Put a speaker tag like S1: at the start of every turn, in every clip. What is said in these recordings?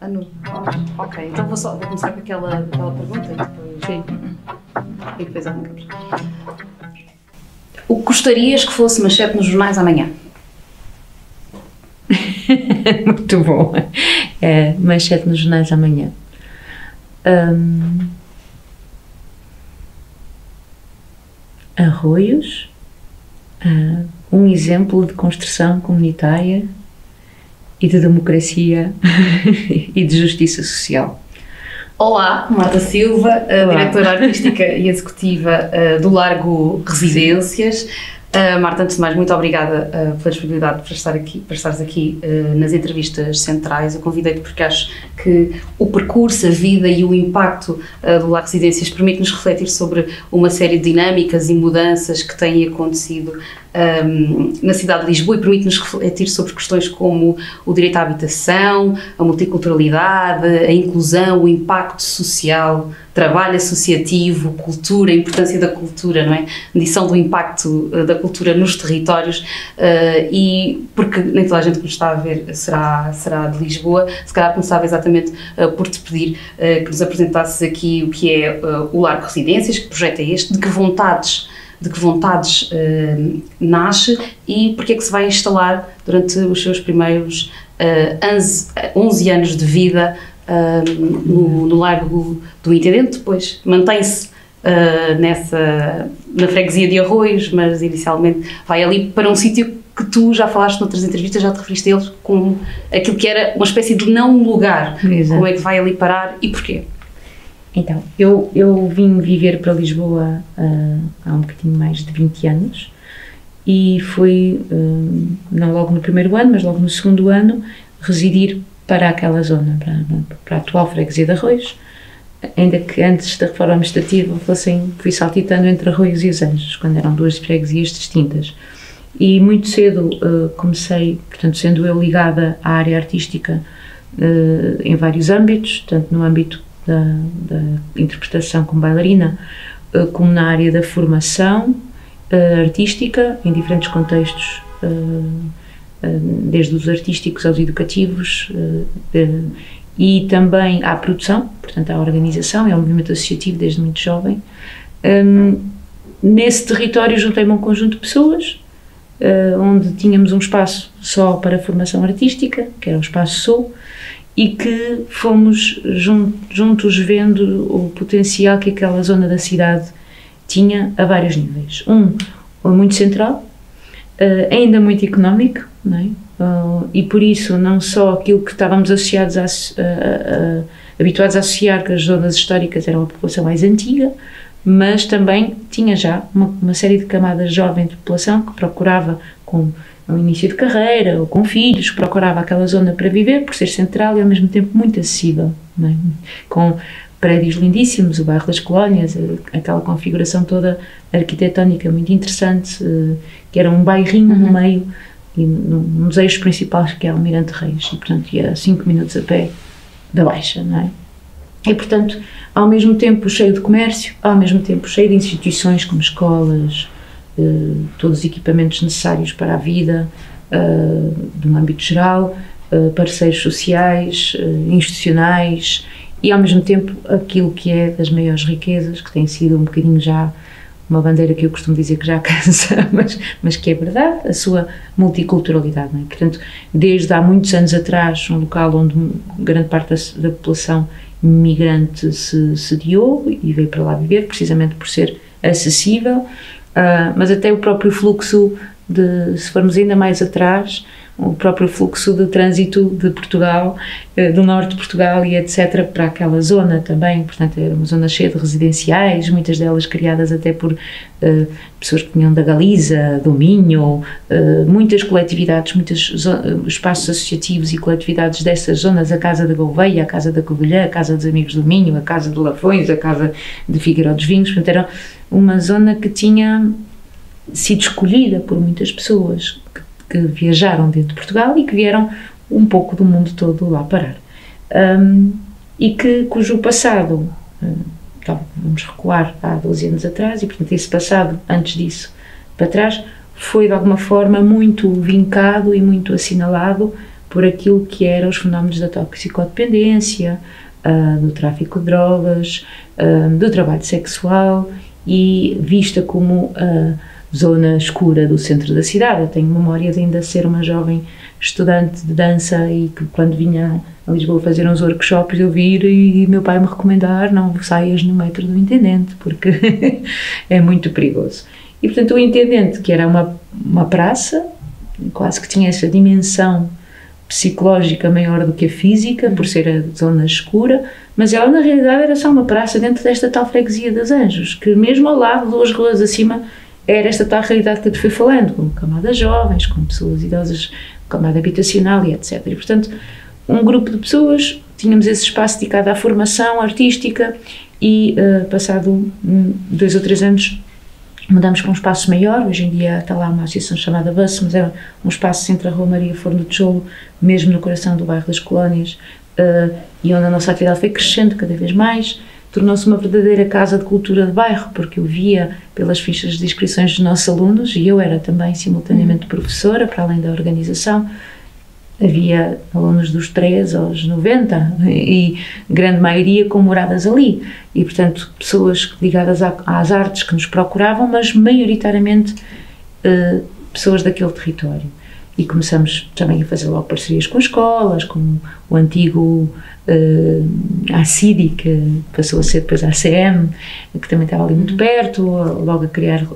S1: Ok, então vou começar com aquela pergunta e depois...
S2: Sim.
S1: E depois arrancamos. O que gostarias que fosse manchete nos jornais amanhã?
S2: Muito bom. Manchete nos jornais amanhã. Arroios, um exemplo de construção comunitária e de democracia e de justiça social.
S1: Olá, Marta Silva, diretora artística e executiva do Largo Residências. Marta, antes de mais, muito obrigada pela disponibilidade para estares aqui nas entrevistas centrais. Eu convidei-te porque acho que o percurso, a vida e o impacto do Largo Residências permite-nos refletir sobre uma série de dinâmicas e mudanças que têm acontecido na cidade de Lisboa e permite-nos refletir sobre questões como o direito à habitação, a multiculturalidade, a inclusão, o impacto social, trabalho associativo, cultura, a importância da cultura, não é? Medição do impacto da cultura nos territórios e porque nem toda a gente que nos está a ver será de Lisboa, se calhar começava exatamente por te pedir que nos apresentasses aqui o que é o Largo Residências, que projeto é este, de que vontades nasce e porque é que se vai instalar durante os seus primeiros 11 anos de vida no Largo do Intendente. Depois mantém-se na freguesia de Arroios, mas inicialmente vai ali para um sítio que tu já falaste noutras entrevistas, já te referiste a ele como aquilo que era uma espécie de não lugar. Exato. Como é que vai ali parar e porquê?
S2: Então, eu vim viver para Lisboa há um bocadinho mais de 20 anos e fui, não logo no primeiro ano, mas logo no segundo ano, residir para aquela zona, para a atual freguesia de Arroios, ainda que antes da reforma administrativa fui saltitando entre Arroios e Os Anjos, quando eram duas freguesias distintas. E muito cedo comecei, portanto, sendo eu ligada à área artística em vários âmbitos, tanto no âmbito da interpretação como bailarina, como na área da formação artística, em diferentes contextos, desde os artísticos aos educativos, e também à produção, portanto à organização e ao movimento associativo desde muito jovem. Nesse território juntei-me a um conjunto de pessoas, onde tínhamos um espaço só para a formação artística, que era o Espaço Sul, e que fomos juntos vendo o potencial que aquela zona da cidade tinha a vários níveis. Muito central, ainda muito económico, não é? E por isso não só aquilo que estávamos habituados a associar que as zonas históricas eram a população mais antiga, mas também tinha já uma série de camadas jovens de população que procurava com no início de carreira ou com filhos, que procurava aquela zona para viver, por ser central e ao mesmo tempo muito acessível, não é? Com prédios lindíssimos, o bairro das Colónias, aquela configuração toda arquitetónica muito interessante, que era um bairrinho no meio, e num dos eixos principais, que é o Almirante Reis, e portanto ia 5 minutos a pé da Baixa, não é? E portanto, ao mesmo tempo cheio de comércio, ao mesmo tempo cheio de instituições como escolas, todos os equipamentos necessários para a vida, de um âmbito geral, parceiros sociais, institucionais, e ao mesmo tempo aquilo que é das maiores riquezas, que tem sido um bocadinho já uma bandeira que eu costumo dizer que já cansa, mas que é verdade, a sua multiculturalidade, não é? Portanto, desde há muitos anos atrás, um local onde grande parte da população migrante se sediou e veio para lá viver, precisamente por ser acessível, mas até o próprio fluxo se formos ainda mais atrás, o próprio fluxo de trânsito de Portugal, do norte de Portugal e etc, para aquela zona também, portanto era uma zona cheia de residenciais, muitas delas criadas até por pessoas que vinham da Galiza, do Minho, muitas coletividades, muitos espaços associativos e coletividades dessas zonas, a Casa da Gouveia, a Casa da Covilhã, a Casa dos Amigos do Minho, a Casa de Lafões, a Casa de Figueiró dos Vinhos, portanto era uma zona que tinha sido escolhida por muitas pessoas que viajaram dentro de Portugal e que vieram um pouco do mundo todo lá parar. E cujo passado, vamos recuar há 12 anos atrás, e portanto esse passado, antes disso, para trás, foi de alguma forma muito vincado e muito assinalado por aquilo que eram os fenómenos da toxicodependência, do tráfico de drogas, do trabalho sexual, e vista como a zona escura do centro da cidade. Eu tenho memória de ainda ser uma jovem estudante de dança e que quando vinha a Lisboa fazer uns workshops eu vir e meu pai me recomendar: não saias no metro do Intendente porque é muito perigoso. E portanto o Intendente, que era uma praça, quase que tinha essa dimensão psicológica maior do que a física, por ser a zona escura, mas ela na realidade era só uma praça dentro desta tal freguesia dos Anjos, que mesmo ao lado, 2 ruas acima, era esta tal realidade que eu te fui falando, com camadas jovens, com pessoas idosas, camada habitacional e etc. E portanto, um grupo de pessoas, tínhamos esse espaço dedicado à formação artística e passado 2 ou 3 anos mudamos para um espaço maior. Hoje em dia está lá uma associação chamada BUS, mas é um espaço entre a Rua Maria Forno de Tijolo, mesmo no coração do bairro das Colónias, e onde a nossa atividade foi crescendo cada vez mais. Tornou-se uma verdadeira casa de cultura de bairro, porque eu via pelas fichas de inscrições dos nossos alunos, e eu era também simultaneamente professora, para além da organização. Havia alunos dos 3 aos 90 e grande maioria com moradas ali, e portanto pessoas ligadas às artes que nos procuravam, mas maioritariamente pessoas daquele território. E começamos também a fazer logo parcerias com escolas, com o antigo ACIDI, que passou a ser depois a ACM, que também estava ali muito perto, logo a criar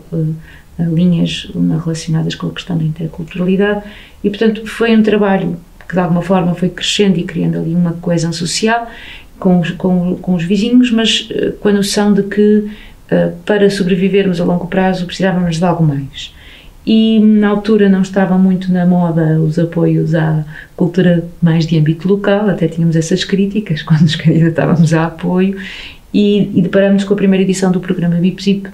S2: linhas relacionadas com a questão da interculturalidade. E portanto foi um trabalho que de alguma forma foi crescendo e criando ali uma coesão social com os vizinhos, mas com a noção de que para sobrevivermos a longo prazo precisávamos de algo mais. E na altura não estava muito na moda os apoios à cultura mais de âmbito local, até tínhamos essas críticas quando nos candidatávamos a apoio, e deparamos com a primeira edição do programa BIP-ZIP,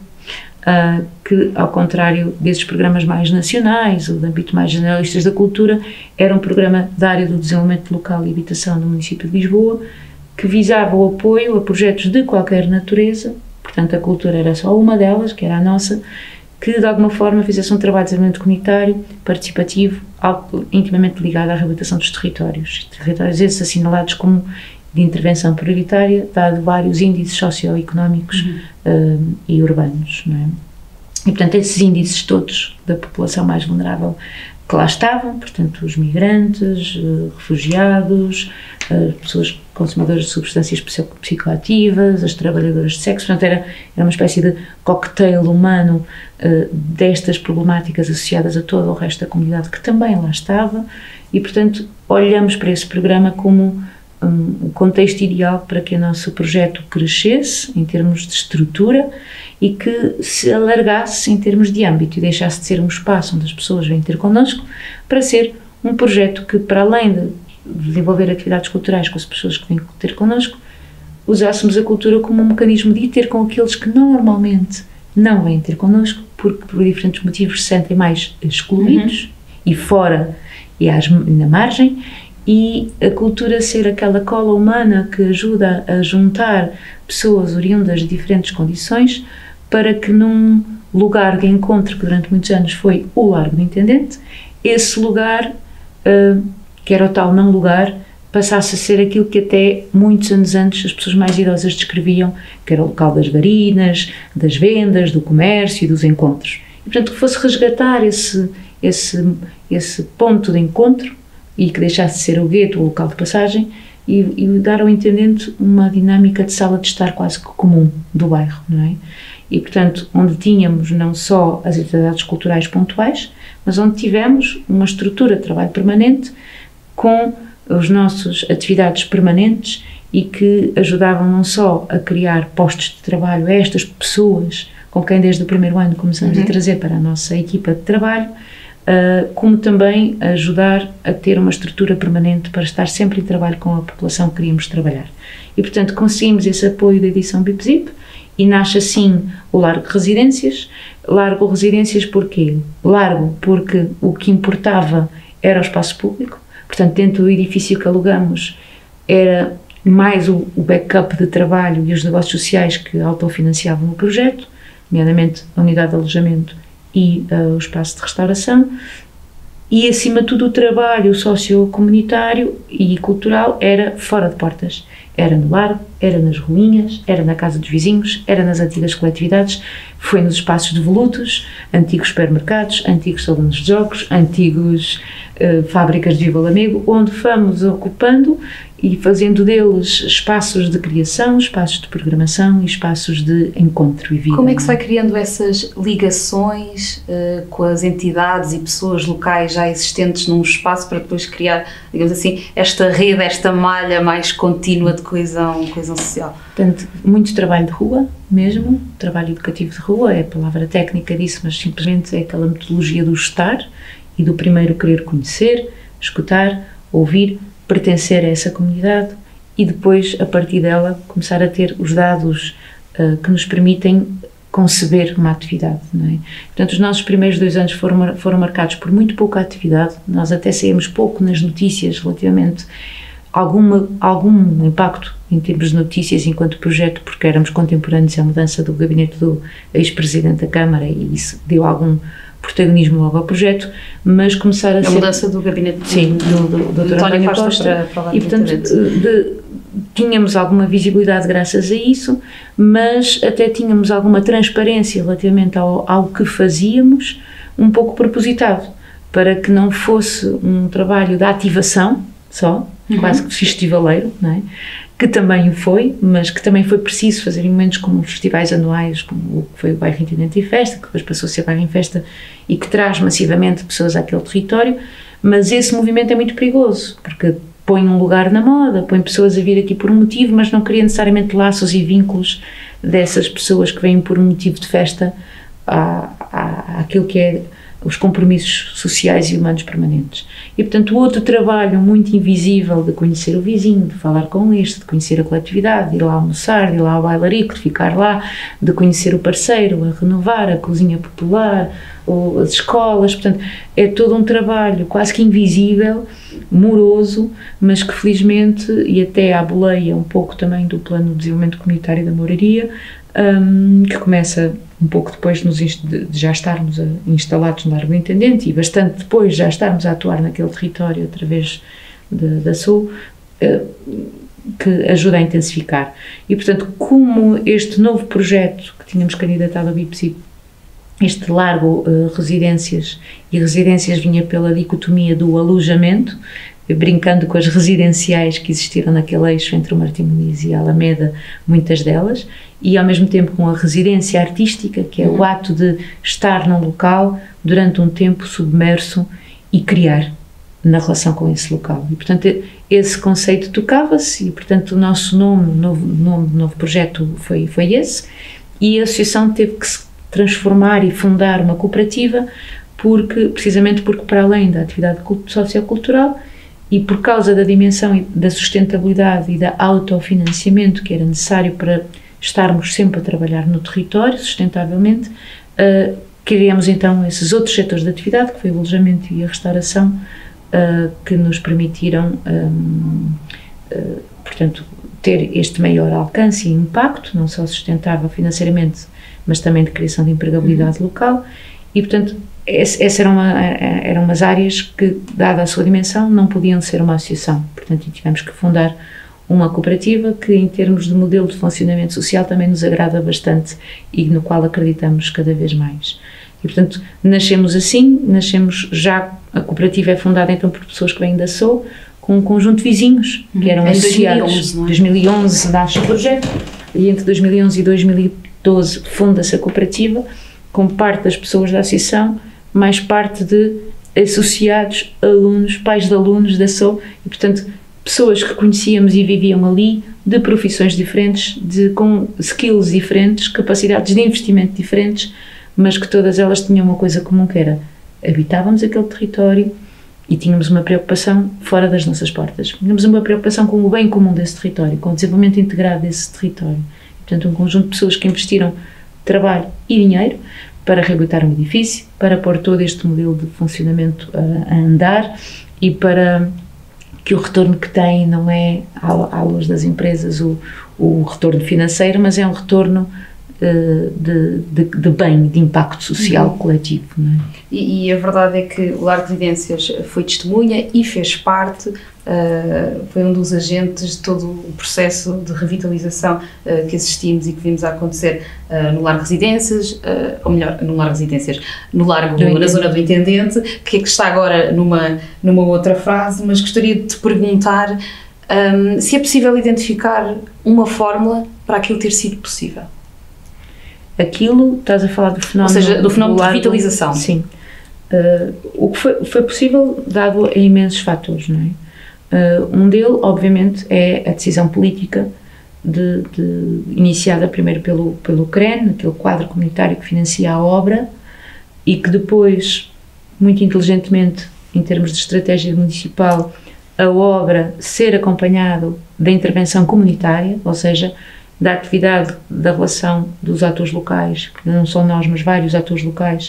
S2: que, ao contrário desses programas mais nacionais ou de âmbito mais generalistas da cultura, era um programa da área do desenvolvimento local e habitação no município de Lisboa, que visava o apoio a projetos de qualquer natureza. Portanto, a cultura era só uma delas, que era a nossa, que de alguma forma fizesse um trabalho de desenvolvimento comunitário, participativo, intimamente ligado à reabilitação dos territórios esses assinalados como de intervenção prioritária, dado vários índices socioeconómicos e urbanos, não é? E portanto esses índices todos da população mais vulnerável que lá estavam, portanto os migrantes, refugiados, pessoas consumidoras de substâncias psicoativas, as trabalhadoras de sexo, portanto era uma espécie de cocktail humano destas problemáticas associadas a todo o resto da comunidade que também lá estava, e portanto olhamos para esse programa como um contexto ideal para que o nosso projeto crescesse em termos de estrutura e que se alargasse em termos de âmbito e deixasse de ser um espaço onde as pessoas vêm ter connosco para ser um projeto que, para além de desenvolver atividades culturais com as pessoas que vêm ter connosco, usássemos a cultura como um mecanismo de ir ter com aqueles que normalmente não vêm ter connosco porque por diferentes motivos se sentem mais excluídos e fora e na margem, e a cultura ser aquela cola humana que ajuda a juntar pessoas oriundas de diferentes condições para que num lugar de encontro que durante muitos anos foi o Largo do Intendente, esse lugar, que era o tal não lugar, passasse a ser aquilo que até muitos anos antes as pessoas mais idosas descreviam, que era o local das varinas, das vendas, do comércio e dos encontros. E, portanto, que fosse resgatar esse ponto de encontro e que deixasse de ser o gueto, o local de passagem, e dar ao intendente uma dinâmica de sala de estar quase que comum do bairro, não é? E, portanto, onde tínhamos não só as atividades culturais pontuais, mas onde tivemos uma estrutura de trabalho permanente com as nossas atividades permanentes e que ajudavam não só a criar postos de trabalho a estas pessoas com quem desde o primeiro ano começamos a trazer para a nossa equipa de trabalho, como também ajudar a ter uma estrutura permanente para estar sempre em trabalho com a população que queríamos trabalhar. E, portanto, conseguimos esse apoio da edição BIP-ZIP e nasce assim o Largo Residências. Largo Residências porquê? Largo porque o que importava era o espaço público, portanto, dentro do edifício que alugamos era mais o backup de trabalho e os negócios sociais que autofinanciavam o projeto, nomeadamente a unidade de alojamento e o espaço de restauração, e acima de tudo o trabalho sociocomunitário e cultural era fora de portas. Era no lar, era nas ruinhas, era na casa dos vizinhos, era nas antigas coletividades, foi nos espaços devolutos, antigos supermercados, antigos salones de jogos, antigos fábricas de Viva o Amigo, onde fomos ocupando e fazendo deles espaços de criação, espaços de programação e espaços de encontro e vida.
S1: Como é que se vai criando essas ligações com as entidades e pessoas locais já existentes num espaço para depois criar, digamos assim, esta rede, esta malha mais contínua de coesão social?
S2: Portanto, muito trabalho de rua mesmo, trabalho educativo de rua, é a palavra técnica disso, mas simplesmente é aquela metodologia do estar e do primeiro querer conhecer, escutar, ouvir, pertencer a essa comunidade e depois, a partir dela, começar a ter os dados que nos permitem conceber uma atividade, não é? Portanto, os nossos primeiros 2 anos foram marcados por muito pouca atividade, nós até saímos pouco nas notícias relativamente a algum impacto em termos de notícias enquanto projeto, porque éramos contemporâneos à mudança do gabinete do ex-presidente da Câmara e isso deu algum protagonismo logo ao projeto, mas começar a ser...
S1: A mudança do gabinete
S2: do Dr. António Costa. E, portanto, tínhamos alguma visibilidade graças a isso, mas até tínhamos alguma transparência relativamente ao que fazíamos, um pouco propositado, para que não fosse um trabalho de ativação só, quase que festivaleiro, não é? Que também o foi, mas que também foi preciso fazer em momentos como festivais anuais, como o que foi o Bairro Intendente em Festa, que depois passou a ser Bairro em Festa e que traz massivamente pessoas àquele território, mas esse movimento é muito perigoso, porque põe um lugar na moda, põe pessoas a vir aqui por um motivo, mas não cria necessariamente laços e vínculos dessas pessoas que vêm por um motivo de festa àquilo que é os compromissos sociais e humanos permanentes. E, portanto, o outro trabalho muito invisível de conhecer o vizinho, de falar com este, de conhecer a coletividade, de ir lá almoçar, de ir lá ao bailarico, de ficar lá, de conhecer o parceiro, a renovar, a cozinha popular, ou as escolas, portanto, é todo um trabalho quase que invisível, moroso, mas que felizmente, e até à boleia um pouco também do Plano de Desenvolvimento Comunitário da Moraria, que começa um pouco depois de já estarmos instalados no Largo do Intendente e bastante depois de já estarmos a atuar naquele território através da SU, que ajuda a intensificar. E, portanto, como este novo projeto que tínhamos candidatado ao BIPSI, este largo residências, e residências vinha pela dicotomia do alojamento, brincando com as residenciais que existiram naquele eixo entre o Martim Muniz e a Alameda, muitas delas, e ao mesmo tempo com a residência artística, que é o ato de estar num local durante um tempo submerso e criar na relação com esse local. E, portanto, esse conceito tocava-se e, portanto, o nosso nome do novo projeto foi esse, e a associação teve que se transformar e fundar uma cooperativa precisamente porque, para além da atividade sociocultural, e por causa da dimensão e da sustentabilidade e da autofinanciamento que era necessário para estarmos sempre a trabalhar no território sustentavelmente, criamos então esses outros setores de atividade, que foi o alojamento e a restauração, que nos permitiram, portanto, ter este maior alcance e impacto, não só sustentável financeiramente, mas também de criação de empregabilidade local, e, portanto, essas eram umas áreas que, dada a sua dimensão, não podiam ser uma associação. Portanto, tivemos que fundar uma cooperativa que, em termos de modelo de funcionamento social, também nos agrada bastante e no qual acreditamos cada vez mais. E, portanto, nascemos a cooperativa é fundada então por pessoas que vêm da SOU, com um conjunto de vizinhos que eram associados. Em 2011 nasce o projeto e entre 2011 e 2012 funda-se a cooperativa, com parte das pessoas da associação, mais parte de associados, alunos, pais de alunos da SOU e, portanto, pessoas que conhecíamos e viviam ali, de profissões diferentes, com skills diferentes, capacidades de investimento diferentes, mas que todas elas tinham uma coisa comum, que era habitávamos aquele território e tínhamos uma preocupação fora das nossas portas. Tínhamos uma preocupação com o bem comum desse território, com o desenvolvimento integrado desse território. Portanto, um conjunto de pessoas que investiram trabalho e dinheiro para reabilitar um edifício, para pôr todo este modelo de funcionamento a andar e para que o retorno que tem não é, à luz das empresas, o retorno financeiro, mas é um retorno de bem, de impacto social coletivo. Não é?
S1: E a verdade é que o Largo Residências foi testemunha e fez parte, foi um dos agentes de todo o processo de revitalização que assistimos e que vimos a acontecer no Largo Residências, ou melhor, no Largo Residências, no Largo, na zona do Intendente, que é que está agora numa outra fase, mas gostaria de te perguntar se é possível identificar uma fórmula para aquilo ter sido possível.
S2: Aquilo, estás a falar do fenómeno...
S1: Ou seja, do fenómeno de revitalização.
S2: Sim. O que foi possível dado a imensos fatores, não é? Um deles, obviamente, é a decisão política iniciada primeiro pelo CREN, aquele quadro comunitário que financia a obra, e que depois, muito inteligentemente, em termos de estratégia municipal, a obra ser acompanhado da intervenção comunitária, ou seja, da atividade, da relação dos atores locais, que não são nós, mas vários atores locais,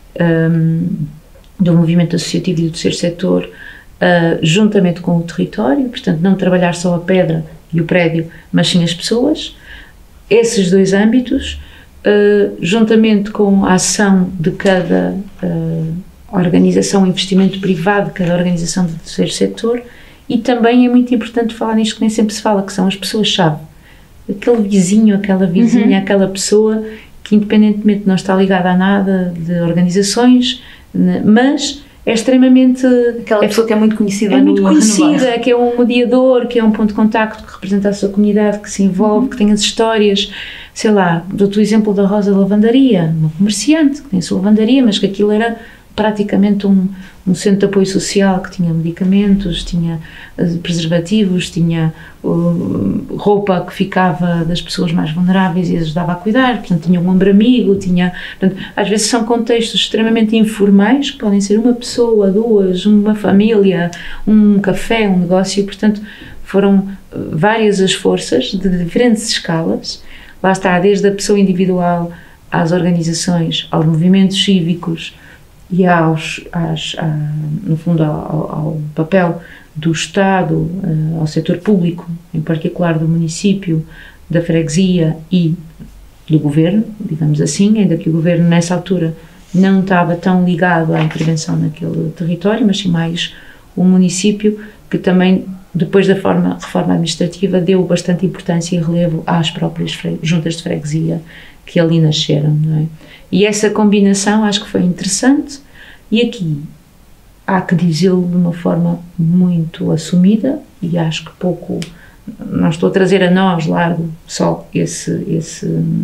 S2: do movimento associativo e do terceiro setor, juntamente com o território, portanto, não trabalhar só a pedra e o prédio, mas sim as pessoas. Esses dois âmbitos, juntamente com a ação de cada organização, investimento privado, cada organização do terceiro setor, e também é muito importante falar nisto que nem sempre se fala, que são as pessoas-chave. Aquele vizinho, aquela vizinha, aquela pessoa que independentemente não está ligada a nada de organizações, mas é extremamente...
S1: Aquela pessoa que é muito conhecida
S2: que é um mediador, que é um ponto de contacto, que representa a sua comunidade, que se envolve, que tem as histórias, sei lá, dou-te o exemplo da Rosa da Lavandaria, uma comerciante que tem a sua lavandaria, mas que aquilo era praticamente um centro de apoio social que tinha medicamentos, tinha preservativos, tinha roupa que ficava das pessoas mais vulneráveis e ajudava a cuidar, portanto tinha um ombro amigo, portanto, às vezes são contextos extremamente informais que podem ser uma pessoa, duas, uma família, um café, um negócio, portanto foram várias as forças de diferentes escalas, lá está, desde a pessoa individual às organizações, aos movimentos cívicos, e no fundo ao papel do Estado, ao setor público, em particular do município, da freguesia e do governo, digamos assim, ainda que o governo nessa altura não estava tão ligado à intervenção naquele território, mas sim mais o município, que também depois da reforma administrativa deu bastante importância e relevo às próprias juntas de freguesia que ali nasceram, não é? E essa combinação acho que foi interessante, e aqui há que dizê-lo de uma forma muito assumida, e acho que pouco, não estou a trazer a nós, Largo, só esse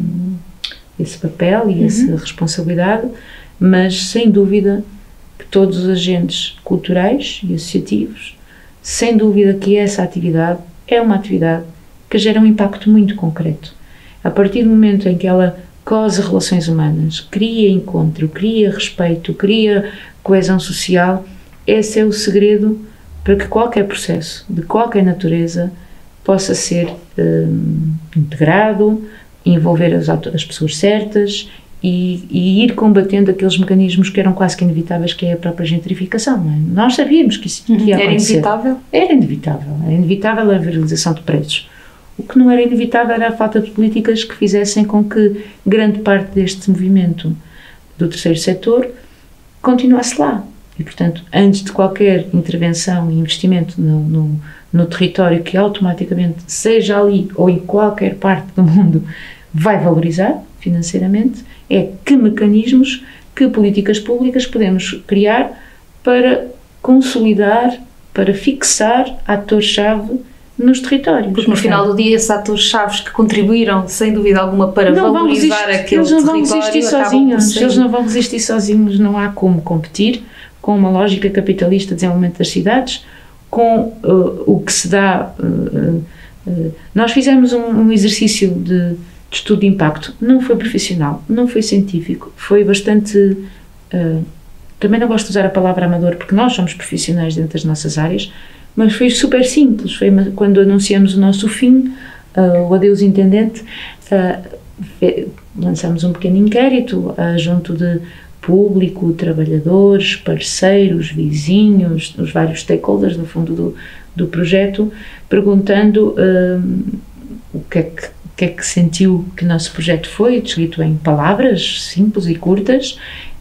S2: papel e essa responsabilidade, mas sem dúvida que todos os agentes culturais e associativos, sem dúvida que essa atividade é uma atividade que gera um impacto muito concreto. A partir do momento em que ela cose relações humanas, cria encontro, cria respeito, cria coesão social, esse é o segredo para que qualquer processo, de qualquer natureza, possa ser integrado, envolver as pessoas certas e ir combatendo aqueles mecanismos que eram quase que inevitáveis, que é a própria gentrificação. Não é? Nós sabíamos que isso ia acontecer. Era inevitável a viralização de preços. O que não era inevitável era a falta de políticas que fizessem com que grande parte deste movimento do terceiro setor continuasse lá. E, portanto, antes de qualquer intervenção e investimento no território que automaticamente, seja ali ou em qualquer parte do mundo, vai valorizar financeiramente, é que mecanismos, que políticas públicas podemos criar para consolidar, para fixar atores-chave nos territórios.
S1: Porque no final do dia, esses atores-chave que contribuíram, sem dúvida alguma, para valorizar aquele território,
S2: eles não vão resistir sozinhos, não há como competir com uma lógica capitalista de desenvolvimento das cidades, com o que se dá... nós fizemos um exercício de estudo de impacto, não foi profissional, não foi científico, foi bastante... também não gosto de usar a palavra amador, porque nós somos profissionais dentro das nossas áreas, mas foi super simples. Foi quando anunciamos o nosso fim, o adeus intendente, lançámos um pequeno inquérito junto de público, trabalhadores, parceiros, vizinhos, os vários stakeholders, no fundo, do projeto, perguntando que é que sentiu que o nosso projeto foi, descrito em palavras simples e curtas,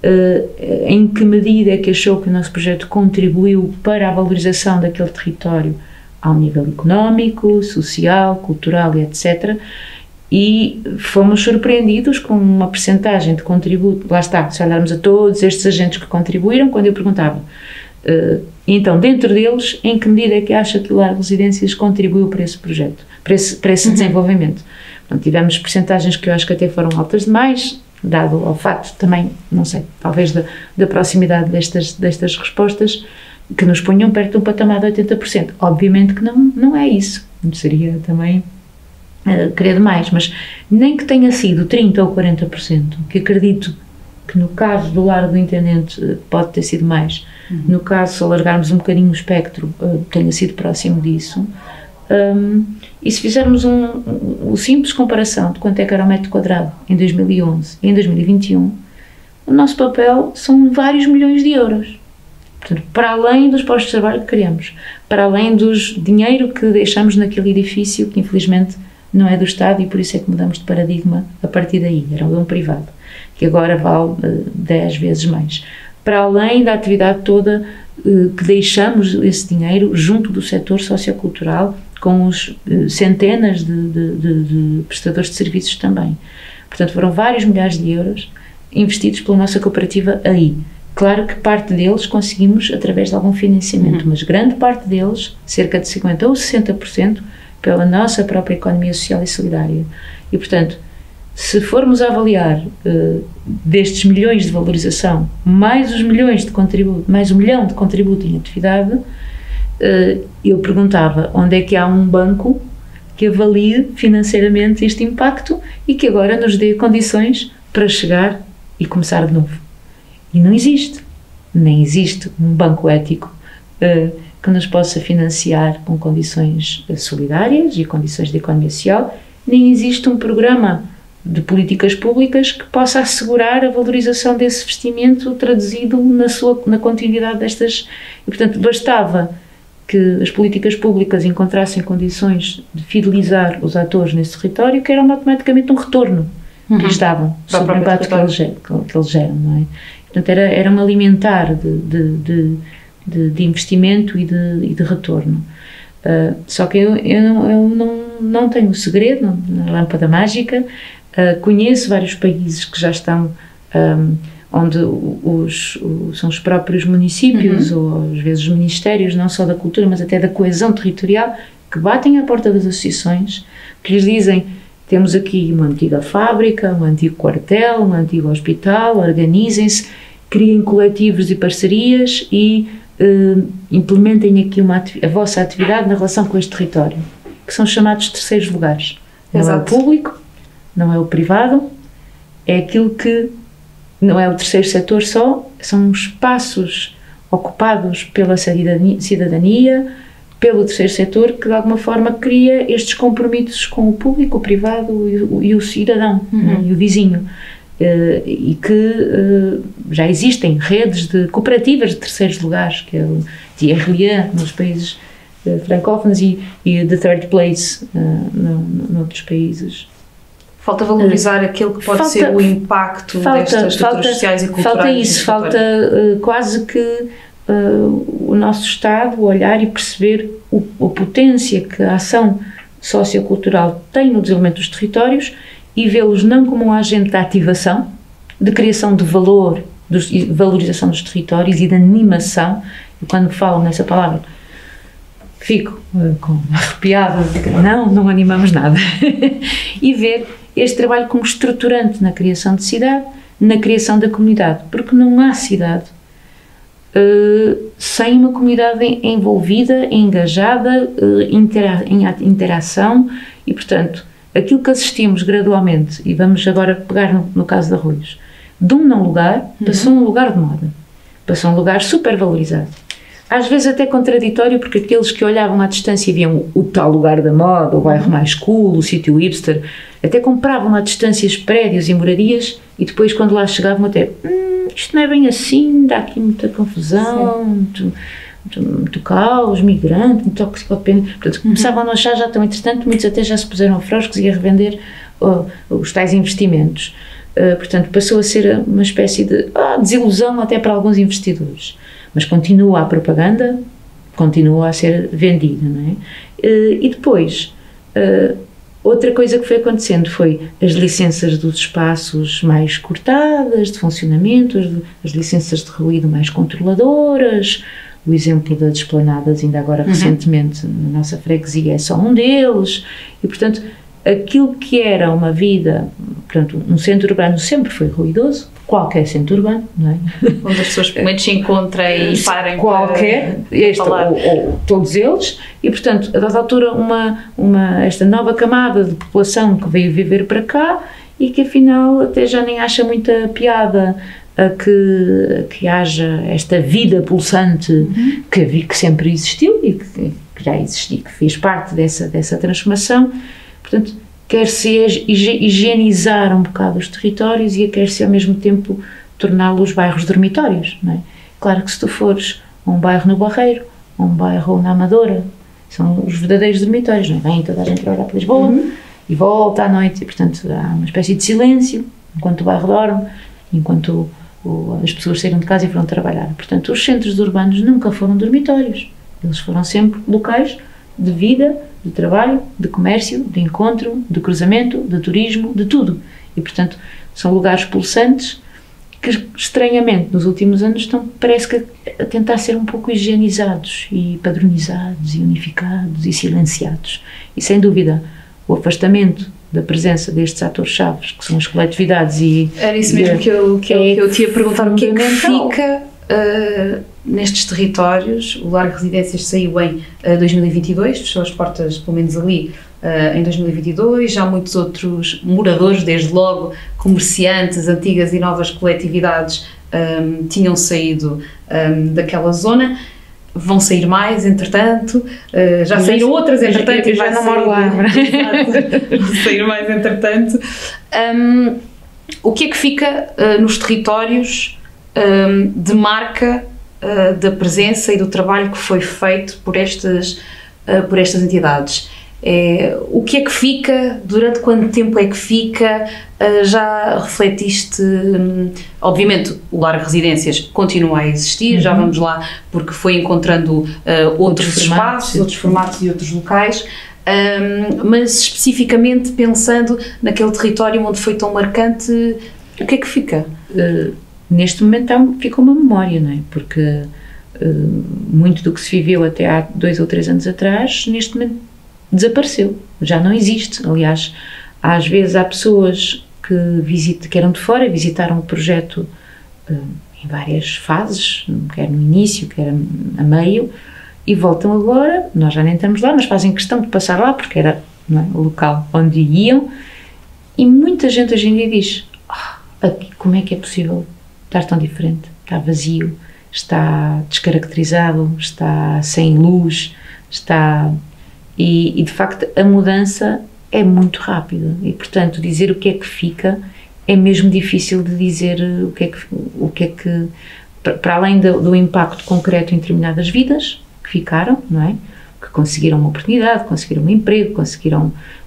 S2: em que medida é que achou que o nosso projeto contribuiu para a valorização daquele território ao nível económico, social, cultural e etc. E fomos surpreendidos com uma percentagem de contributo. Lá está, se olharmos a todos estes agentes que contribuíram, quando eu perguntava, então, dentro deles, em que medida é que acha que o Lar Residências contribuiu para esse projeto, para esse desenvolvimento? Portanto, tivemos percentagens que eu acho que até foram altas demais, dado ao facto também, não sei, talvez da proximidade destas respostas, que nos ponham perto de um patamar de 80%. Obviamente que não é isso, seria também querer demais, mas nem que tenha sido 30% ou 40%, que acredito que no caso do Lar do Intendente pode ter sido mais, no caso, se alargarmos um bocadinho o espectro, tenha sido próximo disso. E se fizermos uma simples comparação de quanto é que era o metro quadrado em 2011 e em 2021, o nosso papel são vários milhões de euros. Portanto, para além dos postos de trabalho que criamos, para além dos dinheiro que deixamos naquele edifício, que infelizmente não é do Estado e por isso é que mudamos de paradigma a partir daí, era um privado, que agora vale 10 vezes mais. Para além da atividade toda que deixamos esse dinheiro junto do setor sociocultural, com os centenas de prestadores de serviços também. Portanto, foram vários milhares de euros investidos pela nossa cooperativa aí. Claro que parte deles conseguimos através de algum financiamento, mas grande parte deles, cerca de 50% ou 60%, pela nossa própria economia social e solidária. E, portanto, se formos a avaliar destes milhões de valorização, mais os milhões de contributo, mais 1 milhão de contributo em atividade, eu perguntava onde é que há um banco que avalie financeiramente este impacto e que agora nos dê condições para chegar e começar de novo. E não existe. Nem existe um banco ético que nos possa financiar com condições solidárias e condições de economia social, nem existe um programa de políticas públicas que possa assegurar a valorização desse investimento traduzido na continuidade destas. E, portanto, bastava que as políticas públicas encontrassem condições de fidelizar os atores nesse território, que era automaticamente um retorno que lhes davam sobre o impacto que eles geram, não é? Portanto, era um alimentar de investimento e de retorno. Só que eu não tenho o segredo na lâmpada mágica. Conheço vários países que já estão onde são os próprios municípios ou às vezes os ministérios, não só da cultura, mas até da coesão territorial, que batem à porta das associações, que lhes dizem: temos aqui uma antiga fábrica, um antigo quartel, um antigo hospital, organizem-se, criem coletivos e parcerias e implementem aqui a vossa atividade na relação com este território, que são chamados terceiros lugares. Exato. Não é o público, não é o privado, é aquilo que não é o terceiro setor só, são espaços ocupados pela cidadania, pelo terceiro setor, que de alguma forma cria estes compromissos com o público, o privado e o cidadão, e o vizinho. E que já existem redes de cooperativas de terceiros lugares, que é o TRLA nos países francófonos e The Third Place noutros países.
S1: Falta valorizar aquilo que pode ser o impacto destas estruturas sociais e culturais.
S2: Falta isso, falta quase que o nosso Estado olhar e perceber a potência que a ação sociocultural tem no desenvolvimento dos territórios e vê-los não como um agente de ativação, de criação de valor, de valorização dos territórios e de animação. E quando falo nessa palavra, fico arrepiada, não animamos nada. E ver este trabalho como estruturante na criação de cidade, na criação da comunidade, porque não há cidade sem uma comunidade envolvida, engajada, em interação e, portanto, aquilo que assistimos gradualmente, e vamos agora pegar no caso de Arroios, de um não lugar, passou a um lugar de moda, passou a um lugar super valorizado. Às vezes até contraditório, porque aqueles que olhavam à distância e viam o tal lugar da moda, o bairro mais cool, o sítio hipster, até compravam à distância prédios e moradias e depois quando lá chegavam até, isto não é bem assim, dá aqui muita confusão, muito caos, migrante, muito toxicodependente. Portanto, começavam a achar, já estão, entretanto, muitos até já se puseram a froscos e a revender os tais investimentos. Portanto, passou a ser uma espécie de desilusão até para alguns investidores. Mas continua a propaganda, continua a ser vendida, não é? E depois, outra coisa que foi acontecendo foi as licenças dos espaços mais cortadas, de funcionamento, as licenças de ruído mais controladoras. O exemplo das esplanadas, ainda agora recentemente, na nossa freguesia, é só um deles. E, portanto, aquilo que era uma vida, portanto, um centro urbano sempre foi ruidoso, qualquer centro urbano, não é?
S1: Onde as pessoas pelo menos se encontrem e parem
S2: qualquer, ou todos eles, e portanto, a dada altura, esta nova camada de população que veio viver para cá e que afinal até já nem acha muita piada a que haja esta vida pulsante que sempre existiu e que já existia, que fez parte dessa transformação. Portanto, quer-se higienizar um bocado os territórios e quer-se ao mesmo tempo torná-los bairros dormitórios, não é? Claro que se tu fores a um bairro no Barreiro, a um bairro na Amadora, são os verdadeiros dormitórios, não é? Vem toda a gente para Lisboa e volta à noite e, portanto, há uma espécie de silêncio enquanto o bairro dorme, enquanto as pessoas saíram de casa e foram trabalhar. Portanto, os centros urbanos nunca foram dormitórios, eles foram sempre locais de vida, de trabalho, de comércio, de encontro, de cruzamento, de turismo, de tudo. E, portanto, são lugares pulsantes que, estranhamente, nos últimos anos estão, parece que, a tentar ser um pouco higienizados e padronizados e unificados e silenciados. E, sem dúvida, o afastamento da presença destes atores-chave, que são as coletividades e...
S1: Era isso mesmo que eu te ia perguntar, o que é que fica nestes territórios. O Largo Residências saiu em 2022, fechou as portas, pelo menos ali, em 2022, já muitos outros moradores, desde logo comerciantes, antigas e novas coletividades, tinham saído daquela zona. Vão sair mais, entretanto, já saíram outras, entretanto,
S2: eu já não moro lá.
S1: Vão sair mais, entretanto. O que é que fica nos territórios de marca da presença e do trabalho que foi feito por estas entidades? O que é que fica? Durante quanto tempo é que fica? Já refletiste? Obviamente o Largo Residências continua a existir, já vamos lá, porque foi encontrando outros espaços, outros formatos e outros locais, mas especificamente pensando naquele território onde foi tão marcante, o que é que fica?
S2: Neste momento fica uma memória, não é? Porque muito do que se viveu até há 2 ou 3 anos atrás, neste momento desapareceu, já não existe. Aliás, às vezes há pessoas que eram de fora, visitaram o projeto em várias fases, quer no início, quer a meio, e voltam agora, nós já nem estamos lá, mas fazem questão de passar lá, porque era, não é, o local onde iam, e muita gente hoje em dia diz, aqui, como é que é possível estar tão diferente? Está vazio, está descaracterizado, está sem luz, está... E de facto a mudança é muito rápida e, portanto, dizer o que é que fica é mesmo difícil de dizer o que é que para além do impacto concreto em determinadas vidas que ficaram, não é? Que conseguiram uma oportunidade, conseguiram um emprego, conseguiram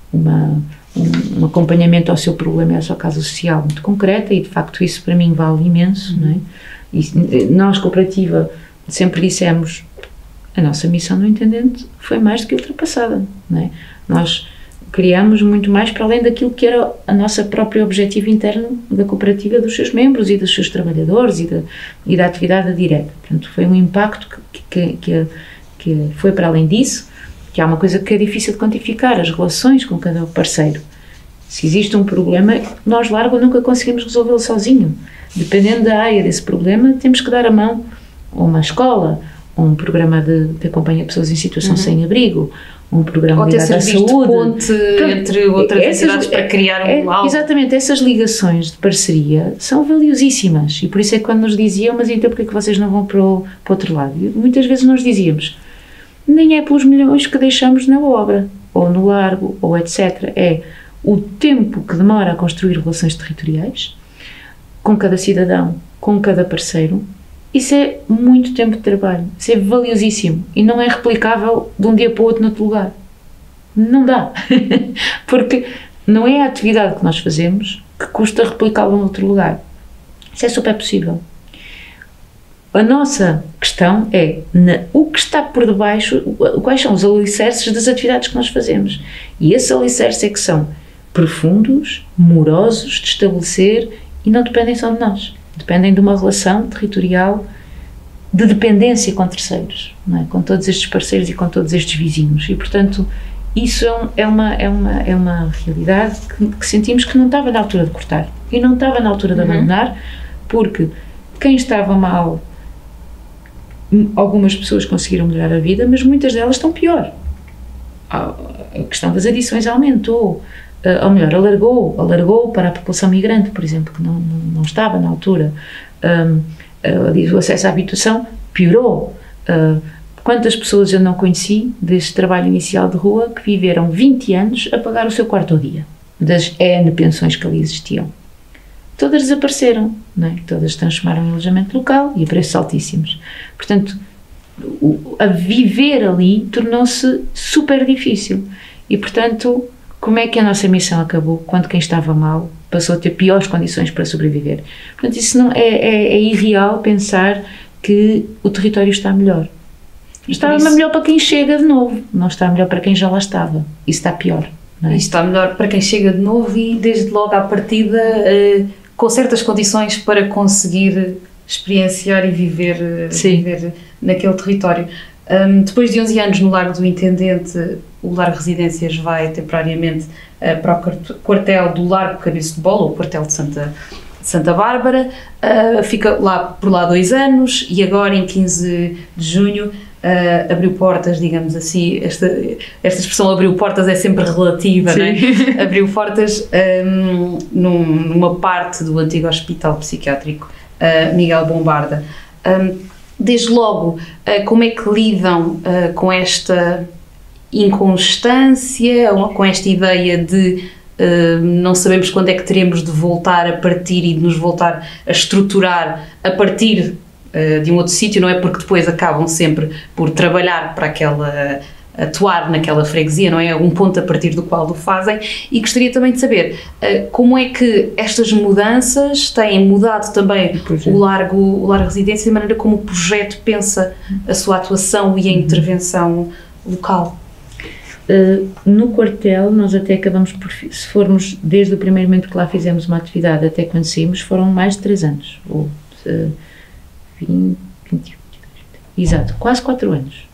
S2: um acompanhamento ao seu problema e à sua causa social muito concreta, e de facto isso para mim vale imenso, não é? E nós, cooperativa, sempre dissemos, a nossa missão no Intendente foi mais do que ultrapassada, não é? Nós criamos muito mais para além daquilo que era a nossa própria objetivo interno da cooperativa, dos seus membros e dos seus trabalhadores e da atividade direta. Portanto, foi um impacto que foi para além disso, que há uma coisa que é difícil de quantificar, as relações com cada parceiro. Se existe um problema, nós, Largo, nunca conseguimos resolvê-lo sozinho. Dependendo da área desse problema, temos que dar a mão a uma escola, um programa que acompanha pessoas em situação sem abrigo, um programa ligado à saúde.
S1: Ou ter ponte entre outras entidades para criar algo.
S2: Exatamente, essas ligações de parceria são valiosíssimas, e por isso é que quando nos diziam, mas então porque é que vocês não vão para o outro lado? E muitas vezes nós dizíamos, nem é pelos milhões que deixamos na obra, ou no Largo, ou etc. É o tempo que demora a construir relações territoriais, com cada cidadão, com cada parceiro, Isso é muito tempo de trabalho, isso é valiosíssimo e não é replicável de um dia para o outro noutro lugar. Não dá, porque não é a atividade que nós fazemos que custa replicá-la noutro lugar. Isso é super possível. A nossa questão é o que está por debaixo, quais são os alicerces das atividades que nós fazemos. E esses alicerces é que são profundos, morosos de estabelecer e não dependem só de nós. Dependem de uma relação territorial de dependência com terceiros, não é? Com todos estes parceiros e com todos estes vizinhos. E, portanto, isso é uma realidade que sentimos que não estava na altura de cortar. E não estava na altura de abandonar, porque quem estava mal, algumas pessoas conseguiram melhorar a vida, mas muitas delas estão pior. A questão das adições aumentou, ou melhor, alargou para a população migrante, por exemplo, que não estava na altura. O acesso à habitação piorou. Quantas pessoas eu não conheci deste trabalho inicial de rua que viveram 20 anos a pagar o seu quarto ao dia, das N pensões que ali existiam. Todas desapareceram, não é? Todas se transformaram em alojamento local e a preços altíssimos. Portanto, a viver ali tornou-se super difícil. E, portanto, como é que a nossa missão acabou quando quem estava mal passou a ter piores condições para sobreviver? Portanto, isso não é irreal pensar que o território está melhor. Está melhor para quem chega de novo, não está melhor para quem já lá estava. Isso está pior. Não é?
S1: Isso está melhor para quem chega de novo e desde logo à partida com certas condições para conseguir experienciar e viver naquele território. Depois de 11 anos no Largo do Intendente, o Largo Residências vai temporariamente para o quartel do Largo Cabeça de Bola, o quartel de Santa Bárbara, fica por lá 2 anos e agora em 15 de junho abriu portas, digamos assim, esta expressão abriu portas é sempre relativa, não é? Abriu portas numa parte do antigo Hospital Psiquiátrico Miguel Bombarda. Desde logo, como é que lidam com esta inconstância, com esta ideia de não sabemos quando é que teremos de voltar a partir e de nos voltar a estruturar a partir de um outro sítio, não é? Porque depois acabam sempre por trabalhar para atuar naquela freguesia, não é? Um ponto a partir do qual o fazem. E gostaria também de saber como é que estas mudanças têm mudado também o Largo Residência, de maneira como o projeto pensa a sua atuação e a intervenção local.
S2: No quartel, nós até acabamos por, se formos desde o primeiro momento que lá fizemos uma atividade até quando saímos, foram mais de 3 anos, ou 20, exato, quase 4 anos.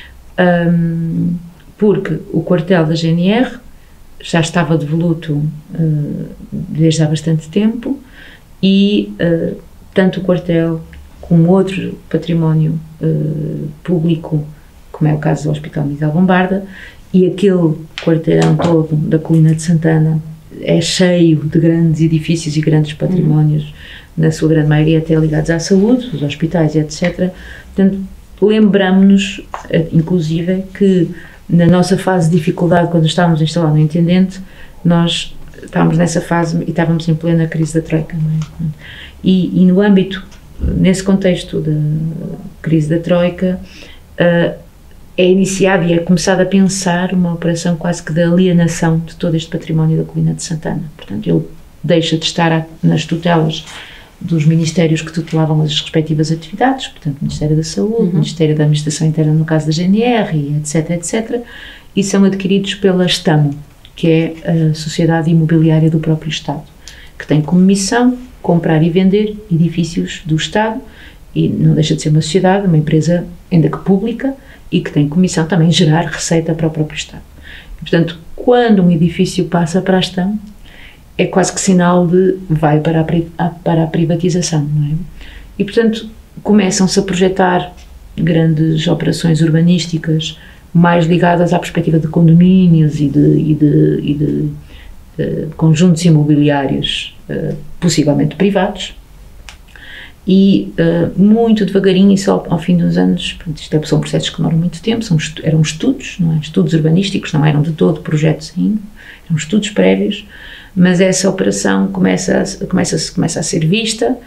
S2: Porque o quartel da GNR já estava devoluto desde há bastante tempo e tanto o quartel como outro património público, como é o caso do Hospital Miguel Bombarda, e aquele quarteirão todo da colina de Santana é cheio de grandes edifícios e grandes patrimónios, na sua grande maioria até ligados à saúde, os hospitais, etc. Portanto, lembramos-nos, inclusive, que na nossa fase de dificuldade, quando estávamos a instalar no Intendente, nós estávamos nessa fase e estávamos em plena crise da Troika, não é? E no âmbito, nesse contexto da crise da Troika, é iniciado e é começado a pensar uma operação quase que de alienação de todo este património da colina de Santana. Portanto, ele deixa de estar nas tutelas dos ministérios que tutelavam as respectivas atividades, portanto, Ministério da Saúde, Ministério da Administração Interna, no caso da GNR, etc., e são adquiridos pela STAMO, que é a Sociedade Imobiliária do próprio Estado, que tem como missão comprar e vender edifícios do Estado, e não deixa de ser uma sociedade, uma empresa ainda que pública, e que tem como missão também gerar receita para o próprio Estado. E, portanto, quando um edifício passa para a STAMO, é quase que sinal de vai para a privatização, não é? E, portanto, começam-se a projetar grandes operações urbanísticas mais ligadas à perspectiva de condomínios e de conjuntos imobiliários, possivelmente privados, e muito devagarinho, e só ao fim dos anos, são processos que demoram muito tempo, eram estudos, não é? Estudos urbanísticos, não eram de todo projetos ainda, eram estudos prévios, mas essa operação começa a ser vista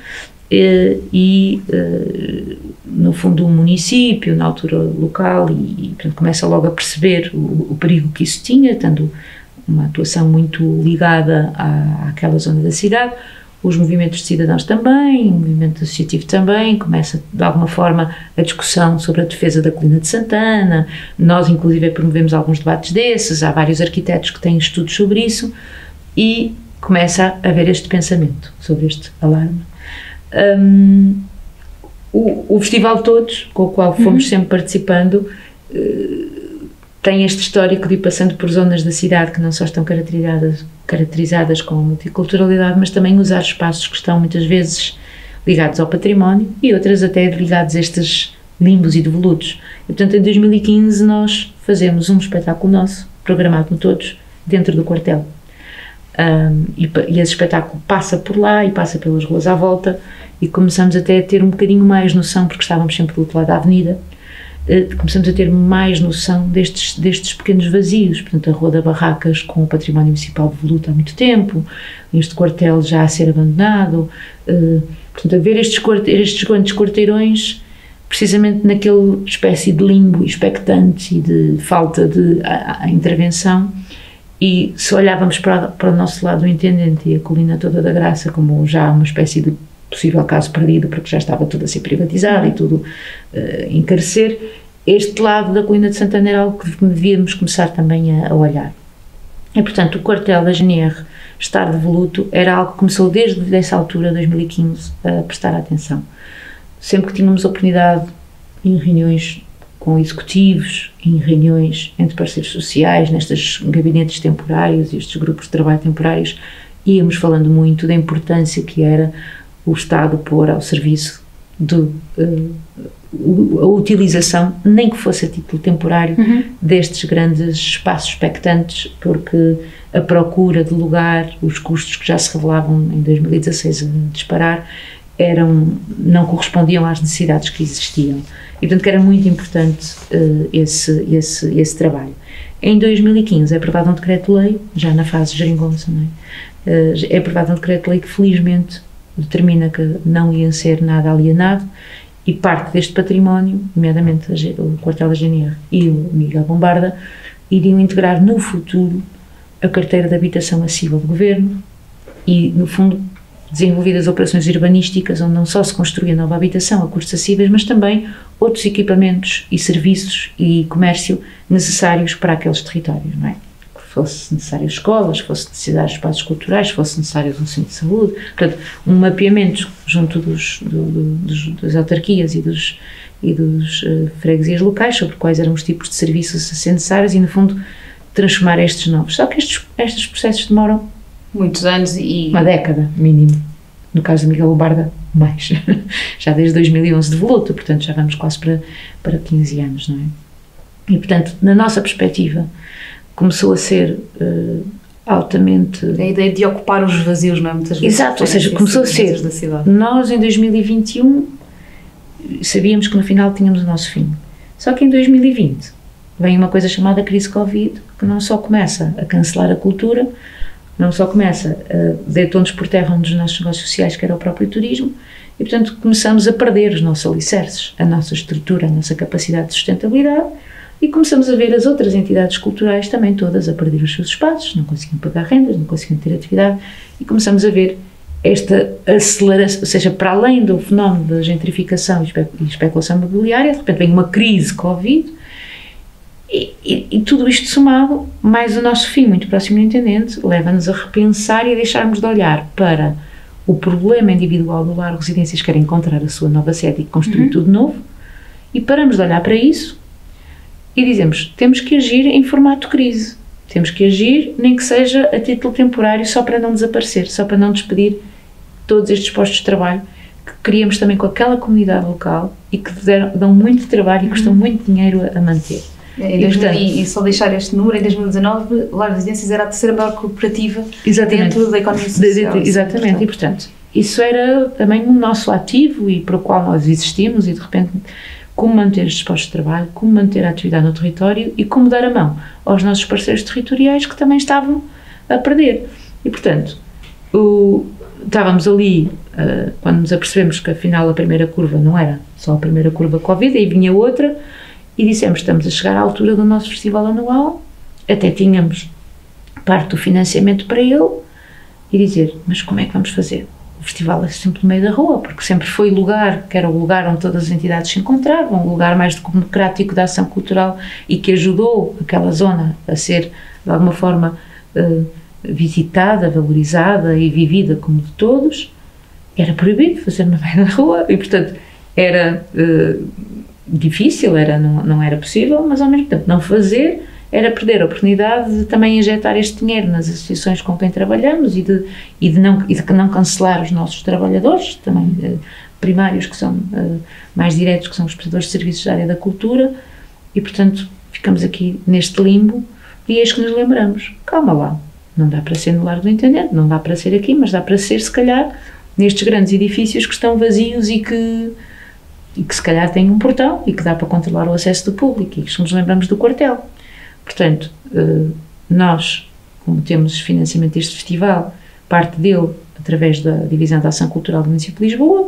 S2: no fundo o município, na altura local, portanto, começa logo a perceber o perigo que isso tinha, tendo uma atuação muito ligada àquela zona da cidade. Os movimentos de cidadãos também, o movimento associativo também, começa de alguma forma a discussão sobre a defesa da colina de Santana. Nós inclusive promovemos alguns debates desses, há vários arquitetos que têm estudos sobre isso, e começa a haver este pensamento sobre este alarme. O Festival Todos, com o qual fomos sempre participando, tem este histórico de ir passando por zonas da cidade que não só estão caracterizadas com multiculturalidade, mas também usar espaços que estão muitas vezes ligados ao património e outras até ligados a estes limbos e devolutos. E, portanto, em 2015 nós fazemos um espetáculo nosso, programado no Todos, dentro do quartel. E esse espetáculo passa por lá e passa pelas ruas à volta, e começamos até a ter um bocadinho mais noção, porque estávamos sempre do outro lado da avenida, começamos a ter mais noção destes pequenos vazios, portanto a Rua da Barracas com o património municipal de voluto há muito tempo, este quartel já a ser abandonado, portanto a ver estes grandes quarteirões precisamente naquele espécie de limbo expectante e de falta de intervenção. E se olhávamos para o nosso lado o Intendente e a Colina toda da Graça como já uma espécie de possível caso perdido, porque já estava tudo a ser privatizado e tudo encarecer, este lado da Colina de Santana era algo que devíamos começar também a olhar. E, portanto, o quartel da GNR estar de voluto era algo que começou desde essa altura, 2015, a prestar atenção. Sempre que tínhamos oportunidade, em reuniões com executivos, em reuniões entre parceiros sociais, nestes gabinetes temporários e estes grupos de trabalho temporários, íamos falando muito da importância que era o Estado pôr ao serviço a utilização, nem que fosse a título temporário, destes grandes espaços expectantes, porque a procura de lugar, os custos que já se revelavam em 2016 a disparar, não correspondiam às necessidades que existiam. E, portanto, que era muito importante esse trabalho. Em 2015 é aprovado um decreto-lei, já na fase de geringonça, é aprovado um decreto-lei que felizmente determina que não ia ser nada alienado, e parte deste património, nomeadamente o quartel da GNR e o Miguel Bombarda, iriam integrar no futuro a carteira de habitação acessível do Governo e, no fundo, desenvolvidas operações urbanísticas onde não só se construía nova habitação a custos acessíveis, mas também outros equipamentos e serviços e comércio necessários para aqueles territórios, não é? Fosse necessário escolas, fosse necessário espaços culturais, fosse necessário um centro de saúde. Portanto, um mapeamento junto das autarquias e dos freguesias locais sobre quais eram os tipos de serviços a ser necessários e, no fundo, transformar estes novos. Só que estes processos demoram
S1: muitos anos e...
S2: uma década, mínimo. No caso de Miguel Bombarda, mais. Já desde 2011 de voluto, portanto, já vamos quase para 15 anos, não é? E, portanto, na nossa perspectiva, começou a ser altamente...
S1: A ideia de ocupar os vazios, não é? Muitas vezes.
S2: Exato, ou seja, começou a ser... Nós, em 2021, sabíamos que no final tínhamos o nosso fim. Só que em 2020 vem uma coisa chamada crise Covid, que não só começa a cancelar a cultura, não só começa a deitar-nos por terra um dos nossos negócios sociais, que era o próprio turismo, e, portanto, começamos a perder os nossos alicerces, a nossa estrutura, a nossa capacidade de sustentabilidade, e começamos a ver as outras entidades culturais também todas a perder os seus espaços, não conseguiam pagar rendas, não conseguiam ter atividade, e começamos a ver esta aceleração, ou seja, para além do fenómeno da gentrificação e especulação imobiliária, de repente vem uma crise Covid, e tudo isto somado, mais o nosso fim muito próximo do Intendente, leva-nos a repensar e a deixarmos de olhar para o problema individual do lar Residências, que era encontrar a sua nova sede e construir tudo novo, e paramos de olhar para isso e dizemos, temos que agir em formato crise, temos que agir nem que seja a título temporário, só para não desaparecer, só para não despedir todos estes postos de trabalho que criamos também com aquela comunidade local e que dão muito trabalho e custam muito dinheiro a manter.
S1: E só deixar este número, em 2019, o Lar Residências era a terceira maior cooperativa dentro da economia social.
S2: Exatamente, e portanto, isso era também o nosso ativo e para o qual nós existimos, e de repente como manter estes postos de trabalho, como manter a atividade no território e como dar a mão aos nossos parceiros territoriais que também estavam a perder. E portanto, estávamos ali, quando nos apercebemos que afinal a primeira curva não era só a primeira curva Covid, aí vinha outra, e dissemos, estamos a chegar à altura do nosso festival anual, até tínhamos parte do financiamento para ele, e dizer, mas como é que vamos fazer? O festival é sempre no meio da rua, porque sempre foi lugar, que era o lugar onde todas as entidades se encontravam, um lugar mais democrático da ação cultural e que ajudou aquela zona a ser, de alguma forma, visitada, valorizada e vivida como de todos. Era proibido fazer no meio da rua e, portanto, era difícil, não era possível, mas ao mesmo tempo não fazer era perder a oportunidade de também injetar este dinheiro nas associações com quem trabalhamos e de não cancelar os nossos trabalhadores, também primários, que são mais diretos, que são os prestadores de serviços da área da cultura, e portanto ficamos aqui neste limbo, e eis que nos lembramos, calma lá, não dá para ser no Largo do Intendente, não dá para ser aqui, mas dá para ser, se calhar, nestes grandes edifícios que estão vazios e que se calhar têm um portão e que dá para controlar o acesso do público, e que nos lembramos do quartel. Portanto, nós, como temos financiamento deste festival, parte dele através da Divisão da Ação Cultural do município de Lisboa,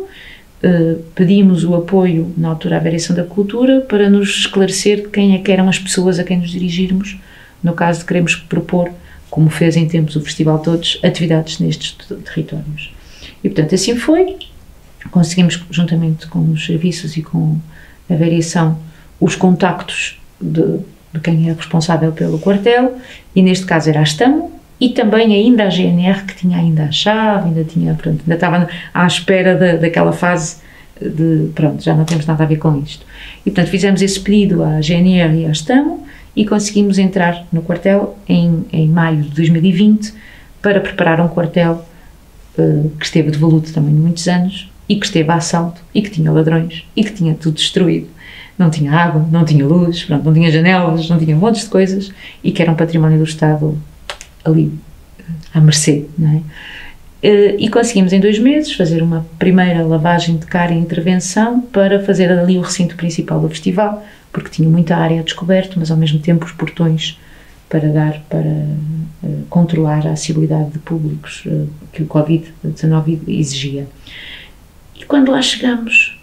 S2: pedimos o apoio, na altura, à Vereação da Cultura, para nos esclarecer quem é que eram as pessoas a quem nos dirigirmos, no caso de queremos propor, como fez em tempos o Festival Todos, atividades nestes territórios. E, portanto, assim foi. Conseguimos, juntamente com os serviços e com a Vereação, os contactos de quem é responsável pelo quartel, e neste caso era a Astamo, e também ainda a GNR, que tinha ainda a chave, ainda estava à espera daquela fase de, pronto, já não temos nada a ver com isto. E, portanto, fizemos esse pedido à GNR e à Astamo, e conseguimos entrar no quartel em maio de 2020, para preparar um quartel que esteve de voluto também muitos anos, e que esteve a assalto, e que tinha ladrões, e que tinha tudo destruído. Não tinha água, não tinha luz, pronto, não tinha janelas, não tinha montes de coisas, e que era um património do Estado ali, à mercê, não é? E conseguimos em 2 meses fazer uma primeira lavagem de cara e intervenção para fazer ali o recinto principal do festival, porque tinha muita área descoberta, mas ao mesmo tempo os portões para controlar a acessibilidade de públicos que o Covid-19 exigia. E quando lá chegamos,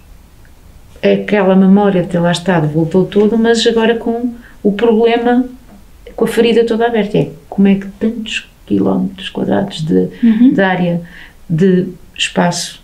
S2: aquela memória de ter lá estado voltou todo, mas agora com o problema, com a ferida toda aberta. Como é que tantos quilómetros quadrados de área, de espaço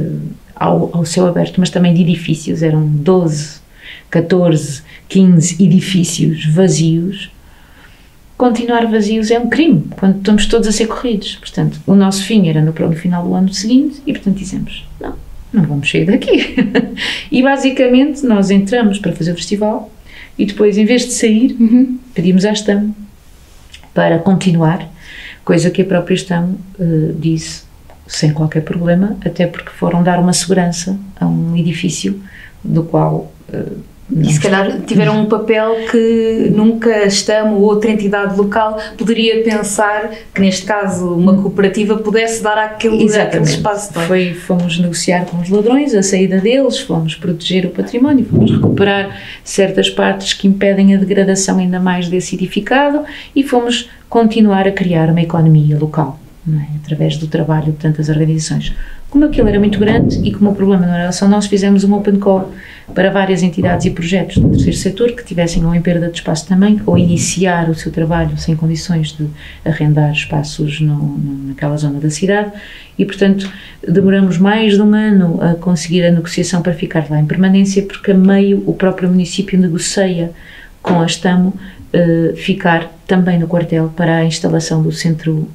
S2: ao céu aberto, mas também de edifícios, eram 12, 14, 15 edifícios vazios. Continuar vazios é um crime, quando estamos todos a ser corridos. Portanto, o nosso fim era no final do ano seguinte, e portanto dizemos, não vamos sair daqui. E basicamente nós entramos para fazer o festival, e depois, em vez de sair, pedimos à Astamo para continuar, coisa que a própria Astamo disse sem qualquer problema, até porque foram dar uma segurança a um edifício do qual...
S1: E se calhar tiveram um papel que nunca a Astamo ou outra entidade local poderia pensar que, neste caso, uma cooperativa pudesse dar àquele espaço.
S2: Fomos negociar com os ladrões a saída deles, fomos proteger o património, fomos recuperar certas partes que impedem a degradação ainda mais desse edificado, e fomos continuar a criar uma economia local, não é? Através do trabalho de tantas organizações. Como aquilo era muito grande e como o problema não era só nós, fizemos um open call para várias entidades e projetos do terceiro setor que tivessem ou em perda de espaço também, ou iniciar o seu trabalho sem condições de arrendar espaços naquela zona da cidade, e portanto demoramos mais de 1 ano a conseguir a negociação para ficar lá em permanência, porque a meio o próprio município negocia com a Astamo ficar também no quartel para a instalação do centro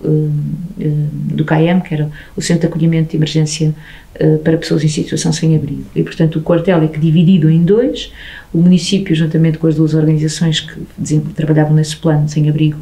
S2: do CAEM, que era o Centro de Acolhimento de Emergência para pessoas em situação sem abrigo. E, portanto, o quartel é que, dividido em 2, o município, juntamente com as 2 organizações que trabalhavam nesse plano sem abrigo,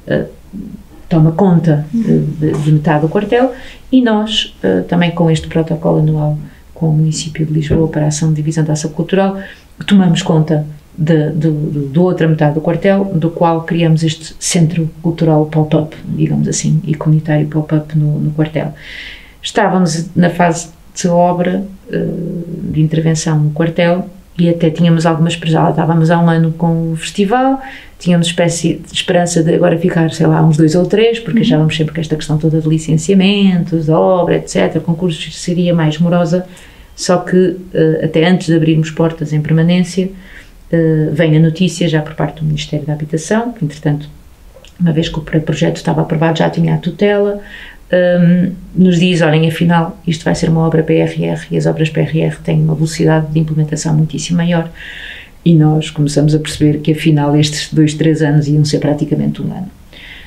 S2: toma conta de metade do quartel, e nós, também com este protocolo anual com o município de Lisboa para a ação de divisão da ação cultural, tomamos conta da outra metade do quartel, do qual criamos este centro cultural pop-up, digamos assim, e comunitário pop-up no quartel. Estávamos na fase de obra de intervenção no quartel, e até tínhamos alguma esperança, estávamos há um ano com o festival, tínhamos espécie de esperança de agora ficar, sei lá, uns 2 ou 3, porque achávamos sempre que esta questão toda de licenciamentos, de obra, etc., concursos seria mais morosa, só que até antes de abrirmos portas em permanência, vem a notícia já por parte do Ministério da Habitação, que entretanto, uma vez que o projeto estava aprovado, já tinha a tutela, nos diz, olhem, afinal, isto vai ser uma obra PRR e as obras PRR têm uma velocidade de implementação muitíssimo maior, e nós começamos a perceber que afinal estes 2, 3 anos iam ser praticamente um ano.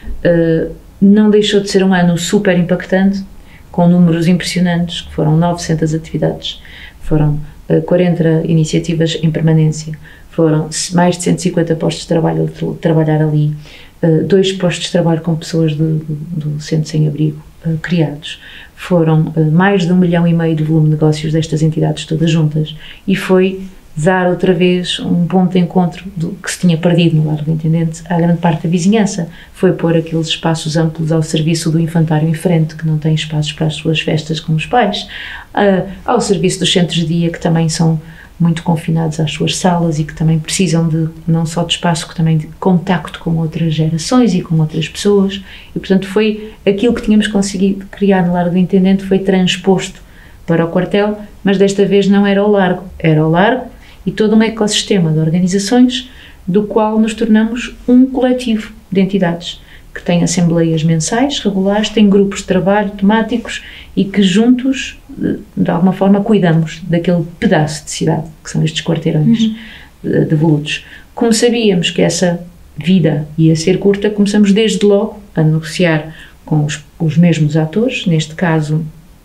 S2: Não deixou de ser um ano super impactante, com números impressionantes, que foram 900 atividades, foram 40 iniciativas em permanência, foram mais de 150 postos de trabalho a trabalhar ali, 2 postos de trabalho com pessoas do Centro Sem Abrigo criados, foram mais de 1,5 milhão de volume de negócios destas entidades todas juntas, e foi dar outra vez um ponto de encontro do que se tinha perdido no Largo do Intendente à grande parte da vizinhança. Foi pôr aqueles espaços amplos ao serviço do infantário em frente, que não tem espaços para as suas festas com os pais, ao serviço dos centros de dia, que também são muito confinados às suas salas e que também precisam de, não só de espaço, que também de contacto com outras gerações e com outras pessoas, e portanto foi aquilo que tínhamos conseguido criar no Largo do Intendente, foi transposto para o quartel, mas desta vez não era o largo e todo um ecossistema de organizações do qual nos tornamos um coletivo de entidades que têm assembleias mensais, regulares, têm grupos de trabalho temáticos e que juntos, de alguma forma, cuidamos daquele pedaço de cidade, que são estes quarteirões devolutos. Como sabíamos que essa vida ia ser curta, começamos desde logo a negociar com os mesmos atores, neste caso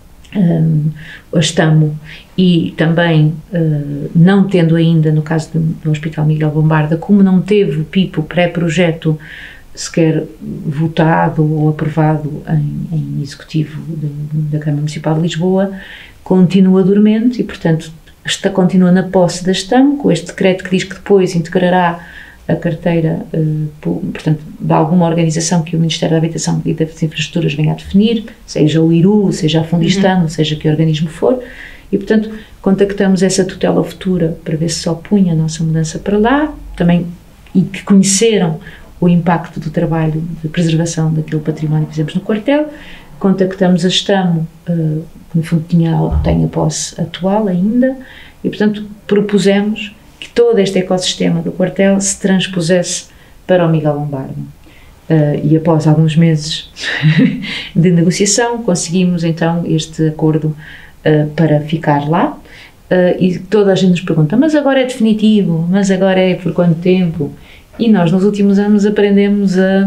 S2: a Estamo, e também não tendo ainda, no caso do Hospital Miguel Bombarda, como não teve o PIPO pré-projeto sequer votado ou aprovado em executivo da Câmara Municipal de Lisboa, continua dormente e, portanto, continua na posse da Estamo, com este decreto que diz que depois integrará a carteira, portanto, de alguma organização que o Ministério da Habitação e das Infraestruturas venha a definir, seja o IRU, seja a Fundistano, seja que organismo for, e, portanto, contactamos essa tutela futura para ver se só punha a nossa mudança para lá, também, e que conheceram o impacto do trabalho de preservação daquele património que fizemos no quartel. Contactamos a Estamo, que no fundo tem a posse atual ainda, e, portanto, propusemos que todo este ecossistema do quartel se transpusesse para o Miguel Bombarda. E após alguns meses de negociação, conseguimos então este acordo para ficar lá, e toda a gente nos pergunta, mas agora é definitivo, mas agora é por quanto tempo? E nós nos últimos anos aprendemos a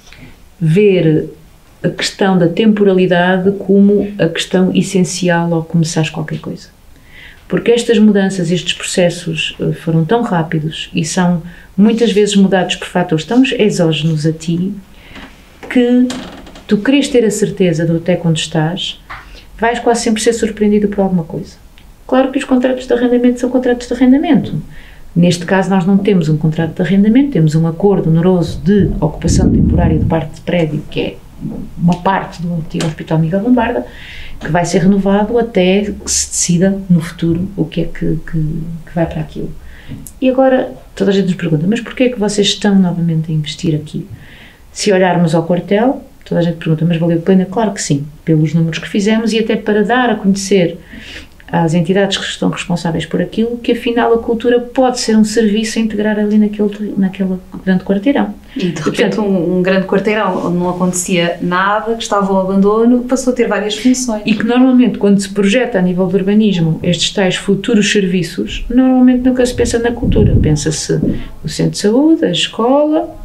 S2: ver a questão da temporalidade como a questão essencial ao começar qualquer coisa. Porque estas mudanças, estes processos foram tão rápidos e são muitas vezes mudados por fatores tão exógenos a ti, que tu queres ter a certeza de até quando estás, vais quase sempre ser surpreendido por alguma coisa. Claro que os contratos de arrendamento são contratos de arrendamento. Neste caso nós não temos um contrato de arrendamento, temos um acordo oneroso de ocupação temporária de parte de prédio, que é uma parte do antigo Hospital Miguel Bombarda, que vai ser renovado até que se decida no futuro o que é que vai para aquilo. E agora toda a gente nos pergunta, mas porquê é que vocês estão novamente a investir aqui? Se olharmos ao quartel, toda a gente pergunta, mas valeu a pena? Claro que sim, pelos números que fizemos e até para dar a conhecer às entidades que estão responsáveis por aquilo, que afinal a cultura pode ser um serviço a integrar ali naquele grande quarteirão.
S1: E de repente um grande quarteirão onde não acontecia nada, que estava ao abandono, passou a ter várias funções.
S2: E que normalmente quando se projeta a nível de urbanismo estes tais futuros serviços, normalmente nunca se pensa na cultura, pensa-se no centro de saúde, a escola,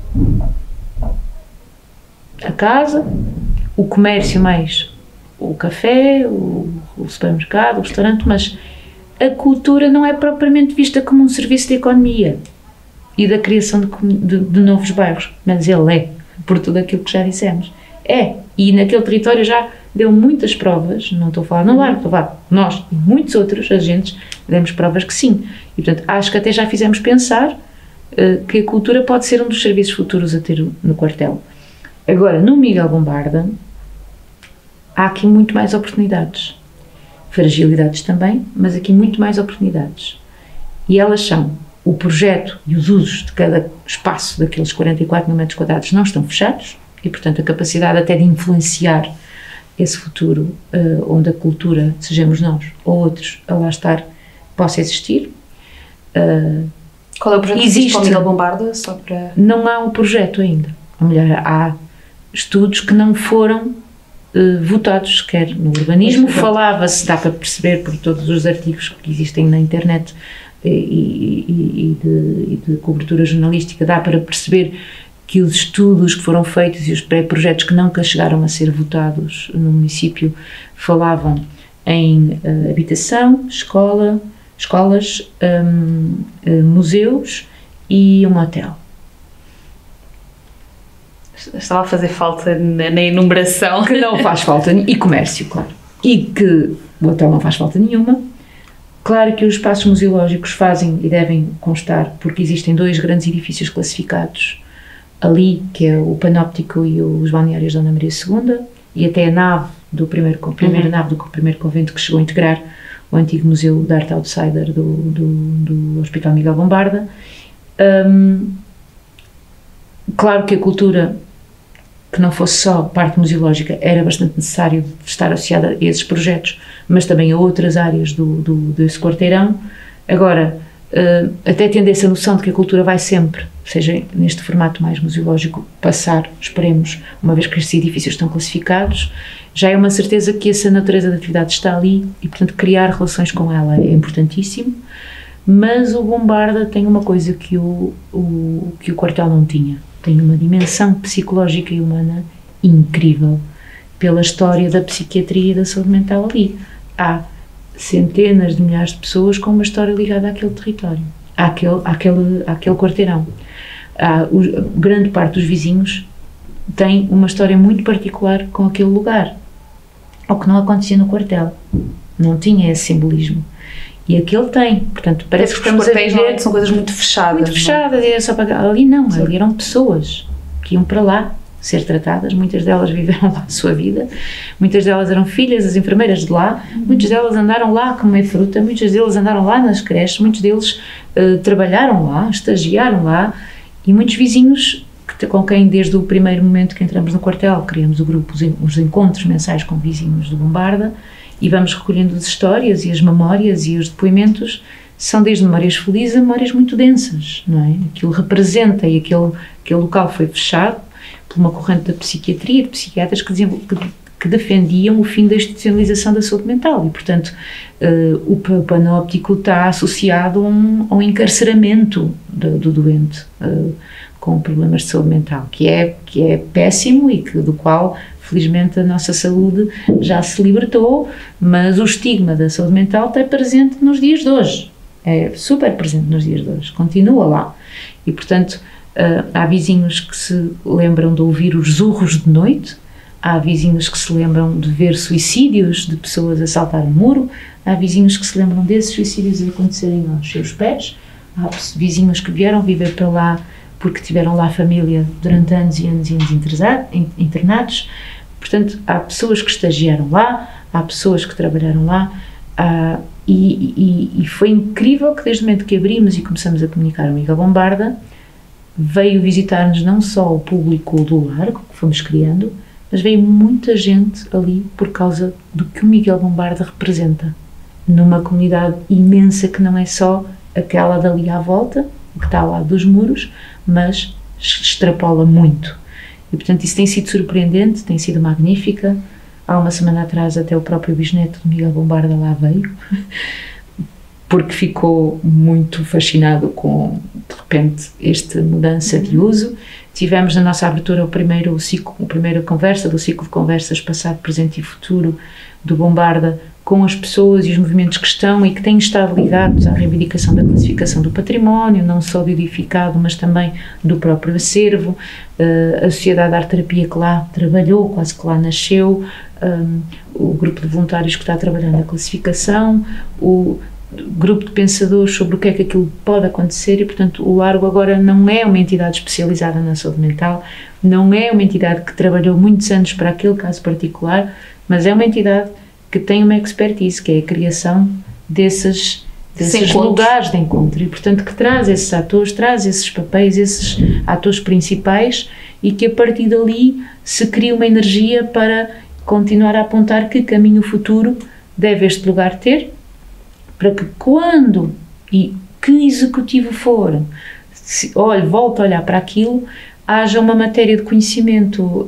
S2: a casa, o comércio mais o café, o supermercado, o restaurante, mas a cultura não é propriamente vista como um serviço de economia e da criação de novos bairros, mas ele é, por tudo aquilo que já dissemos. É, e naquele território já deu muitas provas, não estou a falar no Largo, estou a falar nós e muitos outros agentes demos provas que sim. E portanto, acho que até já fizemos pensar que a cultura pode ser um dos serviços futuros a ter no quartel. Agora, no Miguel Bombarda, há aqui muito mais oportunidades, fragilidades também, mas aqui muito mais oportunidades. E elas são o projeto e os usos de cada espaço daqueles 44 mil metros quadrados não estão fechados e, portanto, a capacidade até de influenciar esse futuro onde a cultura, sejamos nós ou outros, a lá estar, possa existir.
S1: Qual é o projeto que existe com o Miguel Bombarda? Só para...
S2: Não há um projeto ainda. Ou melhor, há estudos que não foram votados sequer no urbanismo. Falava-se, dá para perceber por todos os artigos que existem na internet e de cobertura jornalística, dá para perceber que os estudos que foram feitos e os pré-projetos que nunca chegaram a ser votados no município falavam em habitação, escolas, museus e um hotel.
S1: Estava a fazer falta na enumeração.
S2: Que não faz falta, e comércio, claro. E que o hotel não faz falta nenhuma. Claro que os espaços museológicos fazem e devem constar, porque existem 2 grandes edifícios classificados ali, que é o Panóptico e os Balneários Dona Maria II, e até a nave do primeira nave do primeiro convento que chegou a integrar o antigo Museu de Arte Outsider do Hospital Miguel Bombarda. Claro que a cultura, que não fosse só parte museológica, era bastante necessário estar associada a esses projetos, mas também a outras áreas desse quarteirão. Agora, até tendo essa noção de que a cultura vai sempre, seja neste formato mais museológico, passar, esperemos, uma vez que estes edifícios estão classificados, já é uma certeza que essa natureza da atividade está ali e, portanto, criar relações com ela é importantíssimo. Mas o Bombarda tem uma coisa que o quartel não tinha. Tem uma dimensão psicológica e humana incrível pela história da psiquiatria e da saúde mental ali. Há centenas de milhares de pessoas com uma história ligada àquele território, àquele quarteirão. Grande parte dos vizinhos tem uma história muito particular com aquele lugar, o que não acontecia no quartel. Não tinha esse simbolismo. E aquele tem, portanto, parece que estamos a viver...
S1: São coisas muito fechadas.
S2: Muito fechadas, é só para... Ali não, ali eram pessoas que iam para lá ser tratadas, muitas delas viveram lá a sua vida, muitas delas eram filhas das enfermeiras de lá, muitas delas andaram lá a comer fruta, muitos deles andaram lá nas creches, muitos deles trabalharam lá, estagiaram lá, e muitos vizinhos com quem desde o primeiro momento que entramos no quartel criamos o grupo, os encontros mensais com vizinhos do Bombarda, e vamos recolhendo as histórias e as memórias e os depoimentos, são desde memórias felizes a memórias muito densas, não é? Aquilo representa, e aquele local foi fechado por uma corrente da psiquiatria, de psiquiatras que defendiam o fim da institucionalização da saúde mental e, portanto, o Panóptico está associado a um encarceramento do doente com problemas de saúde mental, que é péssimo e do qual, felizmente, a nossa saúde já se libertou, mas o estigma da saúde mental está presente nos dias de hoje, é super presente nos dias de hoje, continua lá. E, portanto, há vizinhos que se lembram de ouvir os urros de noite, há vizinhos que se lembram de ver suicídios de pessoas a saltar um muro, há vizinhos que se lembram desses suicídios a acontecerem aos seus pés, há vizinhos que vieram viver para lá porque tiveram lá família durante anos e anos e anos internados. Portanto, há pessoas que estagiaram lá, há pessoas que trabalharam lá, e foi incrível que desde o momento que abrimos e começamos a comunicar o Miguel Bombarda, veio visitar-nos não só o público do Largo, que fomos criando, mas veio muita gente ali por causa do que o Miguel Bombarda representa, numa comunidade imensa que não é só aquela dali à volta, que está ao lado dos muros, mas extrapola muito. E, portanto, isso tem sido surpreendente, tem sido magnífica. Há uma semana atrás até o próprio bisneto de Miguel Bombarda lá veio, porque ficou muito fascinado com, de repente, esta mudança de uso. Tivemos na nossa abertura a primeira conversa do ciclo de conversas passado, presente e futuro do Bombarda com as pessoas e os movimentos que estão e que têm estado ligados à reivindicação da classificação do património, não só do edificado, mas também do próprio acervo, a Sociedade de Arte Terapia que lá trabalhou, quase que lá nasceu, o grupo de voluntários que está trabalhando a classificação, o grupo de pensadores sobre o que é que aquilo pode acontecer. E, portanto, o Largo agora não é uma entidade especializada na saúde mental, não é uma entidade que trabalhou muitos anos para aquele caso particular, mas é uma entidade que tem uma expertise, que é a criação desses desses lugares de encontro, e portanto que traz esses atores, traz esses papéis, esses atores principais, e que a partir dali se cria uma energia para continuar a apontar que caminho futuro deve este lugar ter, para que quando e que executivo for, volta a olhar para aquilo, haja uma matéria de conhecimento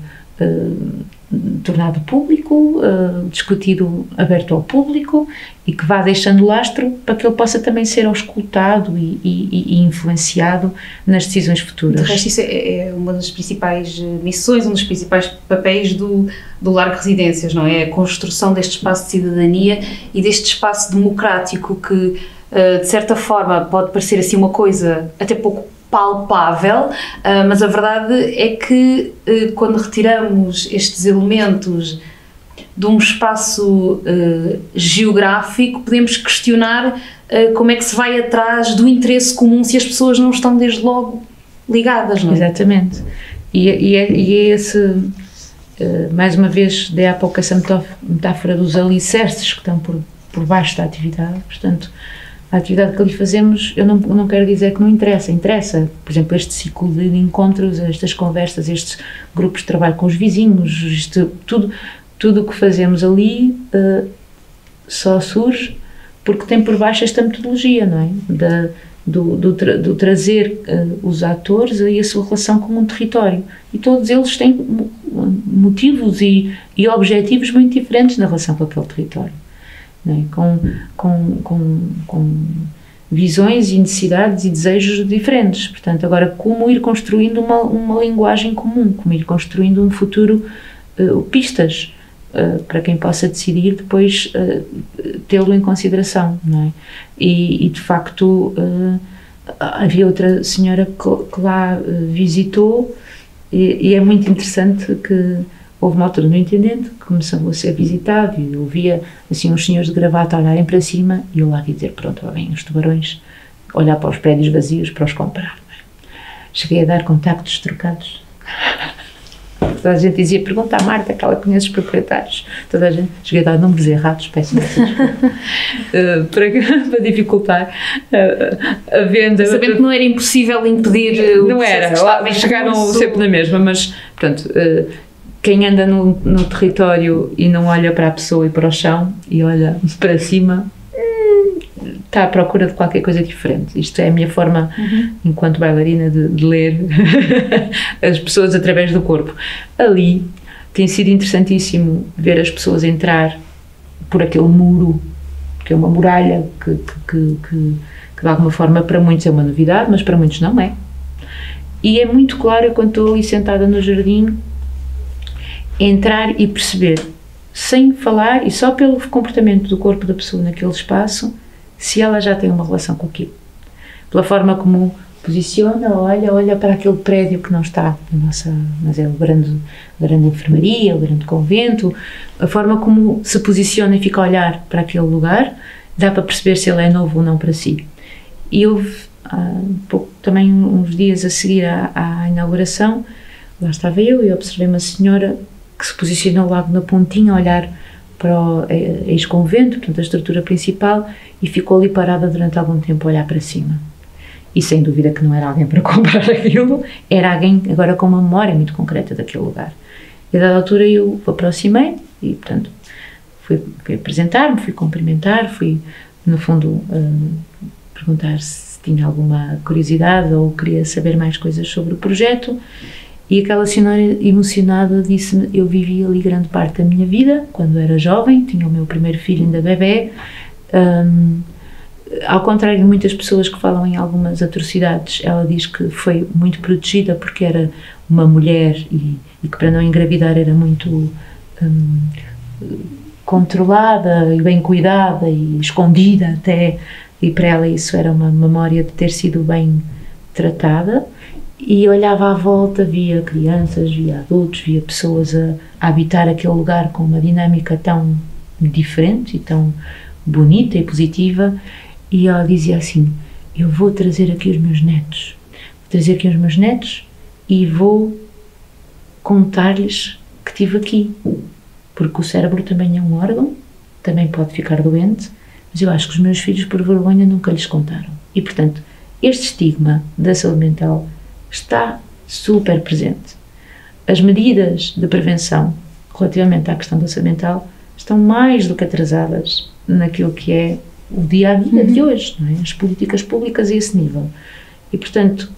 S2: tornado público, discutido, aberto ao público, e que vá deixando lastro para que ele possa também ser auscultado e influenciado nas decisões futuras.
S1: De resto, isso é uma das principais missões, um dos principais papéis do Largo Residências, não é? A construção deste espaço de cidadania e deste espaço democrático que, de certa forma, pode parecer assim uma coisa até pouco palpável, mas a verdade é que quando retiramos estes elementos de um espaço geográfico, podemos questionar como é que se vai atrás do interesse comum se as pessoas não estão desde logo ligadas, não é?
S2: Exatamente. E é esse, mais uma vez, dei há pouco essa metáfora dos alicerces que estão por baixo da atividade, portanto, a atividade que ali fazemos, eu não quero dizer que não interessa, por exemplo, este ciclo de encontros, estas conversas, estes grupos de trabalho com os vizinhos, tudo o que fazemos ali só surge porque tem por baixo esta metodologia, não é? Do trazer os atores a sua relação com um território, e todos eles têm motivos e objetivos muito diferentes na relação com aquele território. É? Com visões e necessidades e desejos diferentes. Portanto, agora, como ir construindo uma linguagem comum, como ir construindo um futuro, pistas, para quem possa decidir depois tê-lo em consideração, não é? E de facto, havia outra senhora que lá visitou, e é muito interessante que houve uma altura no Intendente que começou a ser visitado, e eu via assim uns senhores de gravata a olharem para cima, e eu lá ia dizer, pronto, lá vêm os tubarões, olhar para os prédios vazios para os comprar. Cheguei a dar contactos trocados. Toda a gente dizia, pergunta à Marta, que ela conhece os proprietários. Toda a gente, cheguei a dar números errados, peço para dificultar a venda.
S1: Sabendo que não era impossível impedir o
S2: não era, chegaram sempre na mesma, mas, portanto, quem anda no território e não olha para a pessoa e para o chão e olha para cima, está à procura de qualquer coisa diferente. Isto é a minha forma, enquanto bailarina, de ler as pessoas através do corpo. Ali tem sido interessantíssimo ver as pessoas entrar por aquele muro, que é uma muralha que de alguma forma para muitos é uma novidade, mas para muitos não é. E é muito claro, quando estou ali sentada no jardim, entrar e perceber, sem falar e só pelo comportamento do corpo da pessoa naquele espaço, se ela já tem uma relação com aquilo. Pela forma como posiciona, olha para aquele prédio que não está na nossa, mas é a grande enfermaria, o grande convento, a forma como se posiciona e fica a olhar para aquele lugar, dá para perceber se ele é novo ou não para si. E houve também uns dias a seguir à inauguração, lá estava eu e observei uma senhora que se posicionou logo na pontinha a olhar para o ex-convento, portanto a estrutura principal, e ficou ali parada durante algum tempo a olhar para cima. E sem dúvida que não era alguém para comprar aquilo, era alguém agora com uma memória muito concreta daquele lugar. E a dada altura eu aproximei e, portanto, fui apresentar-me, fui cumprimentar, fui, no fundo, perguntar se tinha alguma curiosidade ou queria saber mais coisas sobre o projeto. E aquela senhora emocionada disse-me, eu vivi ali grande parte da minha vida, quando era jovem, tinha o meu primeiro filho ainda bebê, ao contrário de muitas pessoas que falam em algumas atrocidades, ela diz que foi muito protegida porque era uma mulher e que para não engravidar era muito controlada e bem cuidada e escondida até, e para ela isso era uma memória de ter sido bem tratada. E olhava à volta, via crianças, via adultos, via pessoas a habitar aquele lugar com uma dinâmica tão diferente e tão bonita e positiva, e ela dizia assim, eu vou trazer aqui os meus netos, e vou contar-lhes que estive aqui, porque o cérebro também é um órgão, também pode ficar doente, mas eu acho que os meus filhos, por vergonha, nunca lhes contaram. E, portanto, este estigma da saúde mental está super presente. As medidas de prevenção relativamente à questão da saúde mental estão mais do que atrasadas naquilo que é o dia-a-dia de hoje, não é? As políticas públicas a esse nível. E, portanto,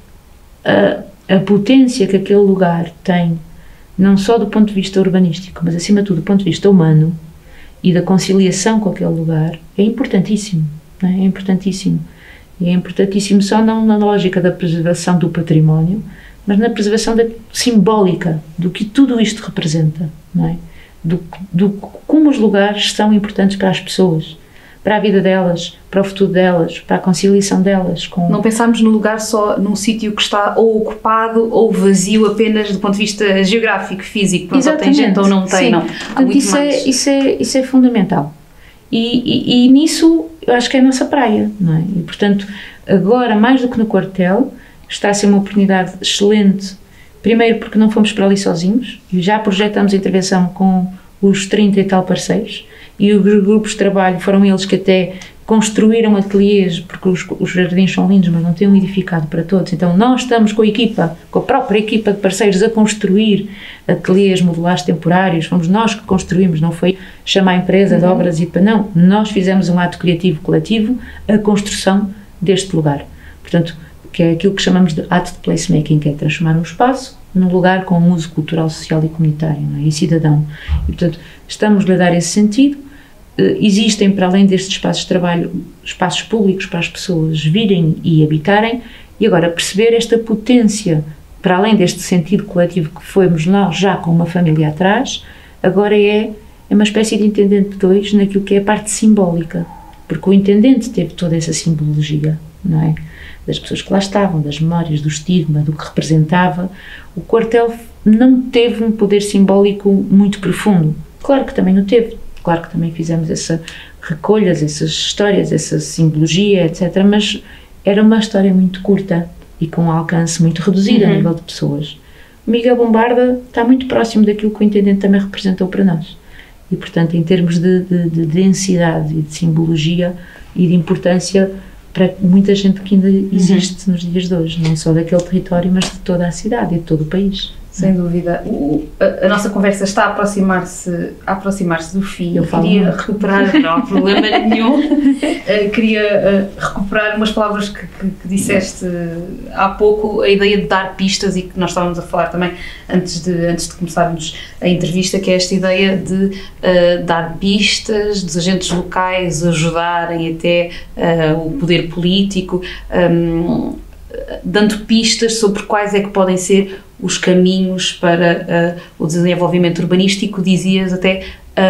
S2: a potência que aquele lugar tem, não só do ponto de vista urbanístico, mas acima de tudo do ponto de vista humano e da conciliação com aquele lugar, é importantíssimo, não é? É importantíssimo. E é importantíssimo só não na lógica da preservação do património, mas na preservação simbólica do que tudo isto representa, não é? Como os lugares são importantes para as pessoas, para a vida delas, para o futuro delas, para a conciliação delas.
S1: Não pensarmos no lugar só num sítio que está ou ocupado ou vazio apenas do ponto de vista geográfico, físico, não só tem gente ou não tem, não. Há muito mais.
S2: Isso é fundamental. E nisso eu acho que é a nossa praia, não é? E, portanto, agora, mais do que no quartel, está a ser uma oportunidade excelente. Primeiro porque não fomos para ali sozinhos, e já projetamos a intervenção com os 30 e tal parceiros, e os grupos de trabalho foram eles que até construíram ateliês, porque os jardins são lindos, mas não têm um edificado para todos. Então nós estamos com a própria equipa de parceiros a construir ateliês modulares temporários, fomos nós que construímos, não foi chamar a empresa de obras e não, nós fizemos um ato criativo coletivo, a construção deste lugar. Portanto, que é aquilo que chamamos de ato de placemaking, que é transformar um espaço num lugar com um uso cultural, social e comunitário, não é? E cidadão. E, portanto, estamos a dar esse sentido. Existem, para além destes espaços de trabalho, espaços públicos para as pessoas virem e habitarem, e agora perceber esta potência, para além deste sentido coletivo que fomos nós já com uma família atrás, agora é uma espécie de intendente 2 naquilo que é a parte simbólica, porque o intendente teve toda essa simbologia, não é? Das pessoas que lá estavam, das memórias, do estigma, do que representava. O quartel não teve um poder simbólico muito profundo. Claro que também o teve, claro que também fizemos essas recolhas, essas histórias, essa simbologia, etc. Mas era uma história muito curta e com um alcance muito reduzido a nível de pessoas. O Miguel Bombarda está muito próximo daquilo que o intendente também representou para nós. E, portanto, em termos de densidade e de simbologia e de importância para muita gente que ainda existe nos dias de hoje, não só daquele território, mas de toda a cidade e de todo o país.
S1: Sem dúvida. A nossa conversa está a aproximar-se do fim. Eu queria recuperar, não há problema nenhum, queria recuperar umas palavras que disseste há pouco, a ideia de dar pistas, e que nós estávamos a falar também antes de começarmos a entrevista, que é esta ideia de dar pistas, dos agentes locais ajudarem até o poder político, dando pistas sobre quais é que podem ser os caminhos para o desenvolvimento urbanístico. Dizias até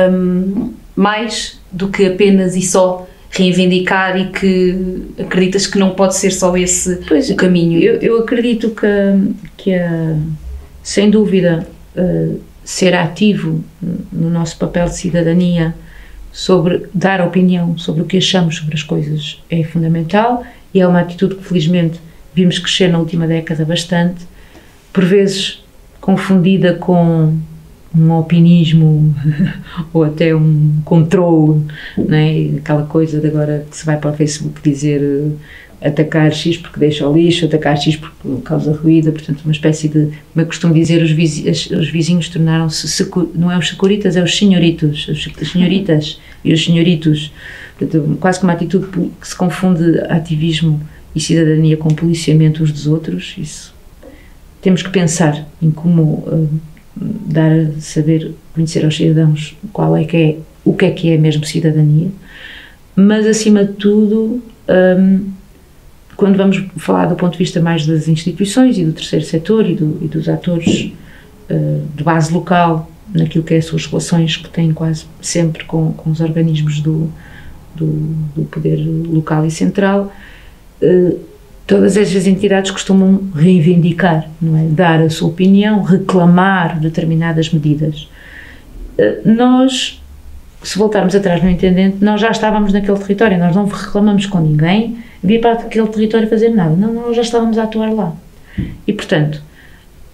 S1: mais do que apenas e só reivindicar, e que acreditas que não pode ser só esse o caminho.
S2: Eu acredito que sem dúvida, ser ativo no nosso papel de cidadania, sobre dar opinião sobre o que achamos sobre as coisas, é fundamental, e é uma atitude que felizmente vimos crescer na última década bastante, por vezes confundida com um opinismo ou até um controle, não é? Aquela coisa de agora que se vai para o Facebook dizer atacar X porque deixa o lixo, atacar X porque causa ruído, portanto uma espécie de, como eu costumo dizer, os vizinhos tornaram-se, não é os securitas, é os senhoritos, as senhoritas e os senhoritos, portanto, quase como uma atitude que se confunde ativismo e cidadania com policiamento uns dos outros. Isso temos que pensar em como dar a saber, conhecer aos cidadãos o que é mesmo cidadania, mas acima de tudo, quando vamos falar do ponto de vista mais das instituições e do terceiro setor e dos atores de base local, naquilo que é as suas relações que têm quase sempre com os organismos do poder local e central, todas essas entidades costumam reivindicar, não é? Dar a sua opinião, reclamar determinadas medidas. Nós, se voltarmos atrás no intendente, nós já estávamos naquele território, nós não reclamamos com ninguém, vir para aquele território fazer nada, não, nós já estávamos a atuar lá. E, portanto,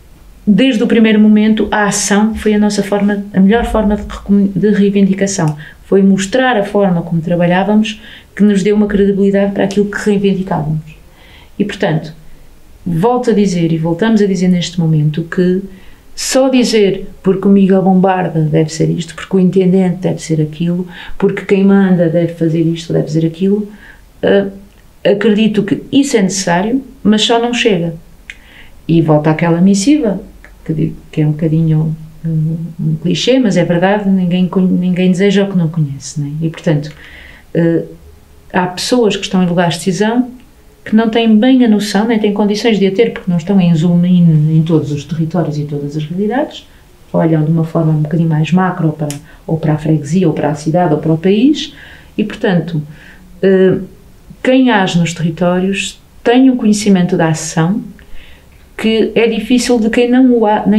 S2: desde o primeiro momento, a ação foi a nossa forma, a melhor forma de reivindicação. Foi mostrar a forma como trabalhávamos que nos deu uma credibilidade para aquilo que reivindicávamos. E, portanto, volto a dizer e voltamos a dizer neste momento que só dizer porque o Miguel Bombarda deve ser isto, porque o intendente deve ser aquilo, porque quem manda deve fazer isto, deve fazer aquilo, acredito que isso é necessário, mas só não chega. E volta àquela missiva, que é um bocadinho um clichê, mas é verdade, ninguém deseja o que não conhece, não é? E, portanto, há pessoas que estão em lugares de decisão que não têm bem a noção, nem têm condições de a ter, porque não estão em zoom in em todos os territórios e todas as realidades, olham de uma forma um bocadinho mais macro ou para a freguesia, ou para a cidade, ou para o país, e, portanto, quem age nos territórios tem um conhecimento da ação que é difícil de quem não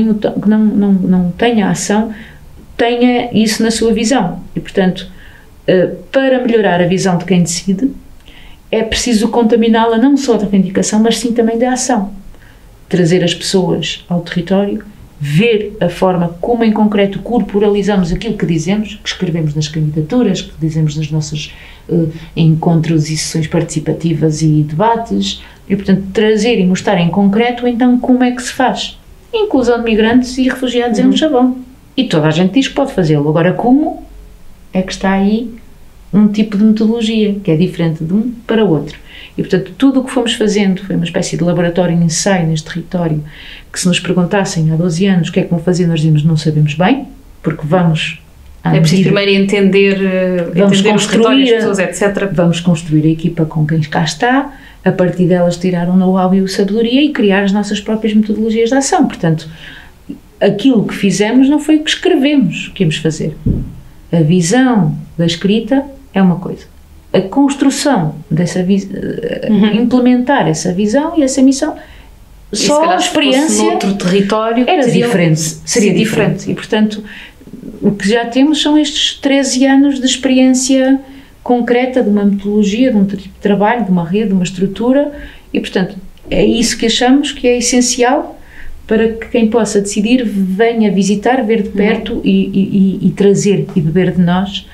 S2: tenha ação, tenha isso na sua visão. E, portanto, para melhorar a visão de quem decide, é preciso contaminá-la não só da reivindicação, mas sim também da ação. Trazer as pessoas ao território, ver a forma como em concreto corporalizamos aquilo que dizemos, que escrevemos nas candidaturas, que dizemos nos nossos encontros e sessões participativas e debates, e, portanto, trazer e mostrar em concreto, então, como é que se faz. Inclusão de migrantes e refugiados em Leixavão. E toda a gente diz que pode fazê-lo. Agora, como é que está aí um tipo de metodologia, que é diferente de um para o outro. E, portanto, tudo o que fomos fazendo foi uma espécie de laboratório de ensaio neste território, que se nos perguntassem há 12 anos o que é que vão fazer, nós dizíamos não sabemos bem, porque vamos...
S1: É preciso primeiro entender os territórios, as pessoas, etc.
S2: Vamos construir a equipa com quem cá está, a partir delas tirar um know-how e sabedoria e criar as nossas próprias metodologias de ação. Portanto, aquilo que fizemos não foi o que escrevemos que íamos fazer. A visão da escrita é uma coisa. A construção dessa implementar essa visão e essa missão, só a experiência... Se
S1: noutro território...
S2: Seria diferente. E, portanto, o que já temos são estes 13 anos de experiência concreta de uma metodologia, de um tipo de trabalho, de uma rede, de uma estrutura, e, portanto, é isso que achamos que é essencial para que quem possa decidir venha visitar, ver de perto e trazer e beber de nós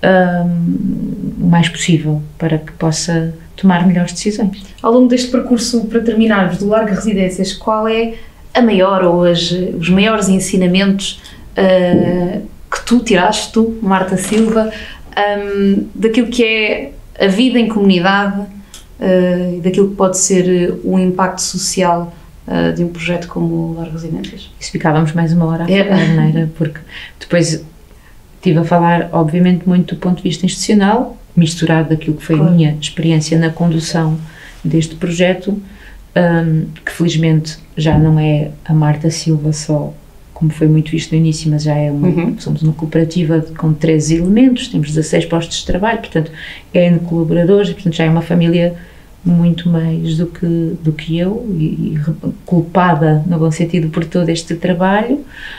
S2: o mais possível para que possa tomar melhores decisões.
S1: Ao longo deste percurso, para terminarmos, do Largo Residências, qual é a maior ou os maiores ensinamentos que tu tiraste, Marta Silva, daquilo que é a vida em comunidade e daquilo que pode ser o impacto social de um projeto como o Largo Residências?
S2: Isso ficávamos mais uma hora a falar, não era? Porque depois estive a falar, obviamente, muito do ponto de vista institucional, misturado daquilo que foi a minha experiência na condução deste projeto, que felizmente já não é a Marta Silva só, como foi muito visto no início, mas já é somos uma cooperativa com 13 elementos, temos 16 postos de trabalho, portanto, N colaboradores, e, portanto, já é uma família muito mais do que eu, e culpada, no bom sentido, por todo este trabalho.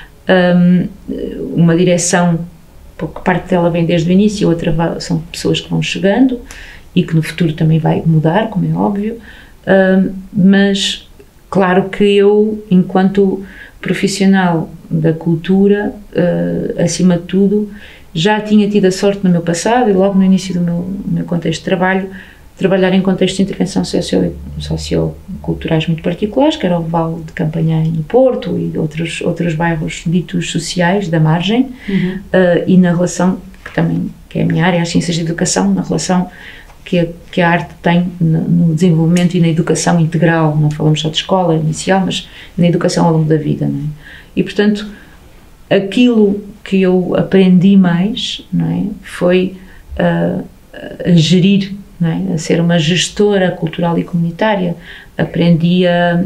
S2: Uma direção, porque parte dela vem desde o início, outra são pessoas que vão chegando e que no futuro também vai mudar, como é óbvio, mas claro que eu, enquanto profissional da cultura, acima de tudo, já tinha tido a sorte no meu passado e logo no início do meu contexto de trabalho, trabalhar em contextos de intervenção socioculturais muito particulares, que era o Vale de Campanhém no Porto e outros bairros ditos sociais da margem, e na relação, que é a minha área, as ciências de educação, na relação que a arte tem no desenvolvimento e na educação integral, não falamos só de escola inicial, mas na educação ao longo da vida, não é? E, portanto, aquilo que eu aprendi mais, não é, foi a gerir, não é, a ser uma gestora cultural e comunitária. Aprendi a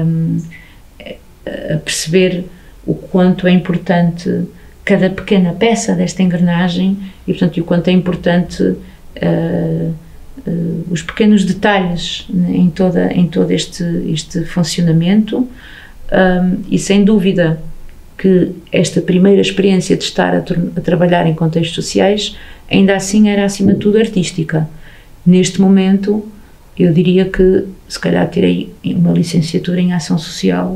S2: perceber o quanto é importante cada pequena peça desta engrenagem e, portanto, o quanto é importante os pequenos detalhes, né, em todo este funcionamento, e sem dúvida que esta primeira experiência de estar a trabalhar em contextos sociais ainda assim era acima de tudo artística. Neste momento eu diria que se calhar tirei uma licenciatura em ação social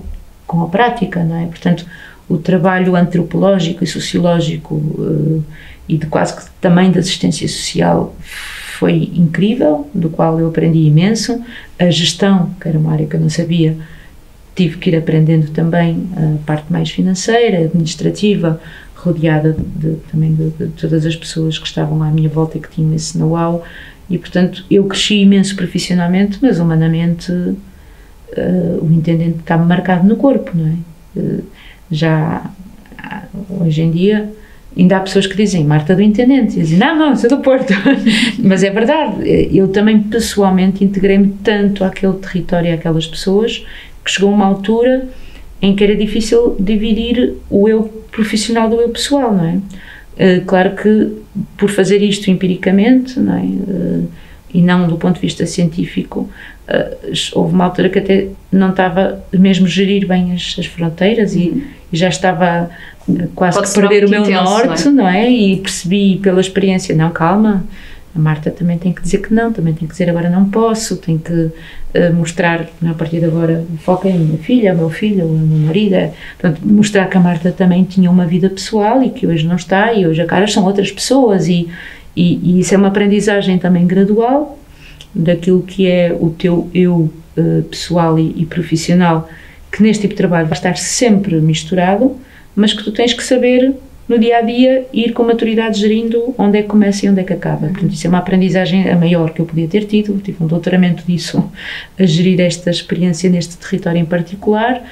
S2: com a prática, não é? Portanto, o trabalho antropológico e sociológico e de quase que também de assistência social foi incrível, do qual eu aprendi imenso. A gestão, que era uma área que eu não sabia, tive que ir aprendendo também a parte mais financeira, administrativa, rodeada também de todas as pessoas que estavam à minha volta e que tinham esse know-how, e portanto eu cresci imenso profissionalmente, mas humanamente o intendente está marcado no corpo, não é? Hoje em dia ainda há pessoas que dizem Marta do Intendente, e dizem não, sou do Porto. Mas é verdade, eu também pessoalmente integrei-me tanto àquele território, àquelas pessoas, que chegou uma altura em que era difícil dividir o eu profissional do eu pessoal, não é? Claro que por fazer isto empiricamente, não é? E não do ponto de vista científico, houve uma altura que até não estava mesmo a gerir bem as fronteiras e já estava quase que perder o meu norte, não é? E percebi pela experiência, não, calma, a Marta também tem que dizer que não, também tem que dizer agora não posso, tem que mostrar, a partir de agora foca em minha filha, o meu filho, o meu marido, portanto, mostrar que a Marta também tinha uma vida pessoal e que hoje não está, e hoje a caras são outras pessoas, e isso é uma aprendizagem também gradual daquilo que é o teu eu pessoal e profissional, que neste tipo de trabalho vai estar sempre misturado, mas que tu tens que saber no dia-a-dia ir com maturidade gerindo onde é que começa e onde é que acaba. Portanto, isso é uma aprendizagem a maior que eu podia ter tido, tive um doutoramento disso, a gerir esta experiência neste território em particular,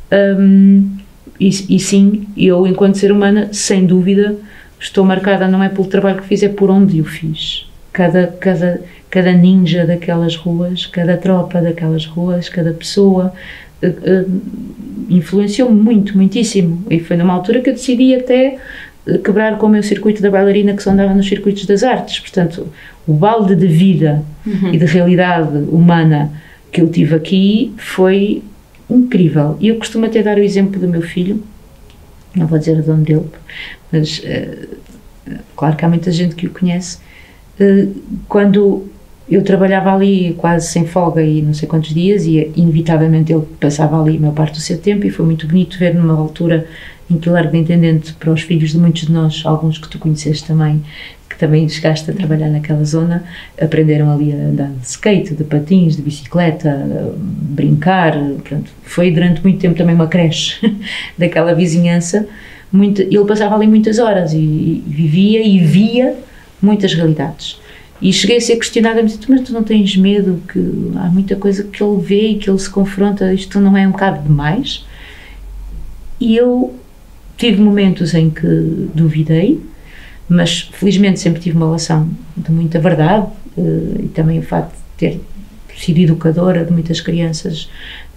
S2: e sim, eu enquanto ser humana, sem dúvida, estou marcada não é pelo trabalho que fiz, é por onde o fiz. Cada ninja daquelas ruas, cada tropa daquelas ruas, cada pessoa influenciou-me muitíssimo, e foi numa altura que eu decidi até quebrar com o meu circuito da bailarina, que só andava nos circuitos das artes. Portanto, o balde de vida e de realidade humana que eu tive aqui foi incrível. E eu costumo até dar o exemplo do meu filho, não vou dizer o nome dele, mas claro que há muita gente que o conhece. Quando eu trabalhava ali quase sem folga e não sei quantos dias, e inevitavelmente ele passava ali a maior parte do seu tempo, e foi muito bonito ver numa altura em que o Largo de Intendente, para os filhos de muitos de nós, alguns que tu conheceste também, que também chegaste a trabalhar naquela zona, aprenderam ali a andar de skate, de patins, de bicicleta, brincar. Portanto, foi durante muito tempo também uma creche daquela vizinhança. Ele passava ali muitas horas e vivia e via muitas realidades. E cheguei a ser questionada, mas tu não tens medo que há muita coisa que ele vê e que ele se confronta, isto não é um bocado demais? E eu tive momentos em que duvidei, mas felizmente sempre tive uma relação de muita verdade, e também o facto de ter sido educadora de muitas crianças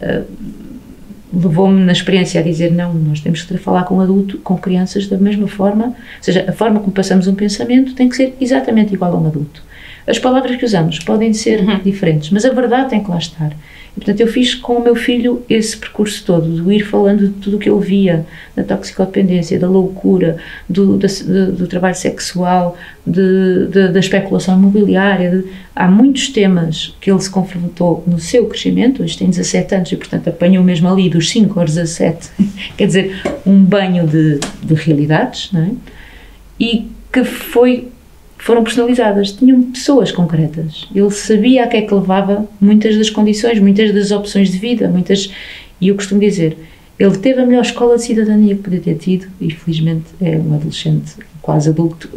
S2: levou-me na experiência a dizer não, nós temos que falar com adulto, com crianças da mesma forma, ou seja, a forma como passamos um pensamento tem que ser exatamente igual a um adulto. As palavras que usamos podem ser diferentes, mas a verdade tem que lá estar. E, portanto, eu fiz com o meu filho esse percurso todo, de ir falando de tudo o que ele via, da toxicodependência, da loucura, do trabalho sexual, da especulação imobiliária. Há muitos temas que ele se confrontou no seu crescimento. Hoje tem 17 anos e, portanto, apanhou mesmo ali dos 5 aos 17, quer dizer, um banho de realidades, não é? E que foram personalizadas, tinham pessoas concretas. Ele sabia a que é que levava muitas das condições, muitas das opções de vida, e eu costumo dizer, ele teve a melhor escola de cidadania que podia ter tido, e felizmente é um adolescente quase adulto,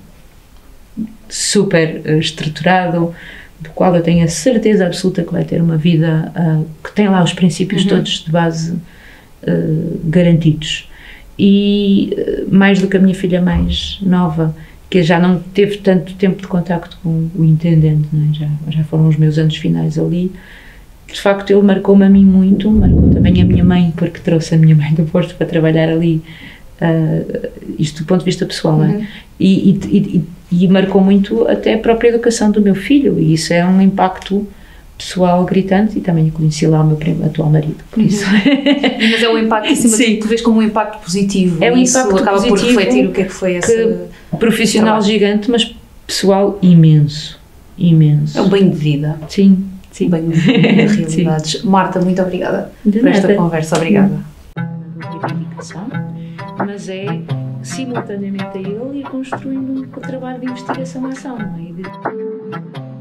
S2: super estruturado, do qual eu tenho a certeza absoluta que vai ter uma vida que tem lá os princípios todos de base garantidos. E mais do que a minha filha mais nova, que já não teve tanto tempo de contacto com o intendente, não é? Já foram os meus anos finais ali, de facto ele marcou-me a mim muito, marcou também a minha mãe, porque trouxe a minha mãe do Porto para trabalhar ali, isto do ponto de vista pessoal, não é? E marcou muito até a própria educação do meu filho, e isso é um impacto pessoal gritante, e também conheci lá o meu atual marido, por isso.
S1: Mas é um impacto, acima de tudo, tu vês como um impacto positivo,
S2: é um
S1: isso
S2: impacto
S1: acaba
S2: positivo,
S1: por refletir o que é que foi esse
S2: profissional
S1: trabalho.
S2: Gigante, mas pessoal imenso.
S1: É um banho de vida.
S2: Sim.
S1: Um banho de realidades. Marta, muito obrigada por esta conversa, obrigada.
S2: ação, mas é simultaneamente a ele e construindo o trabalho de investigação-ação, não é?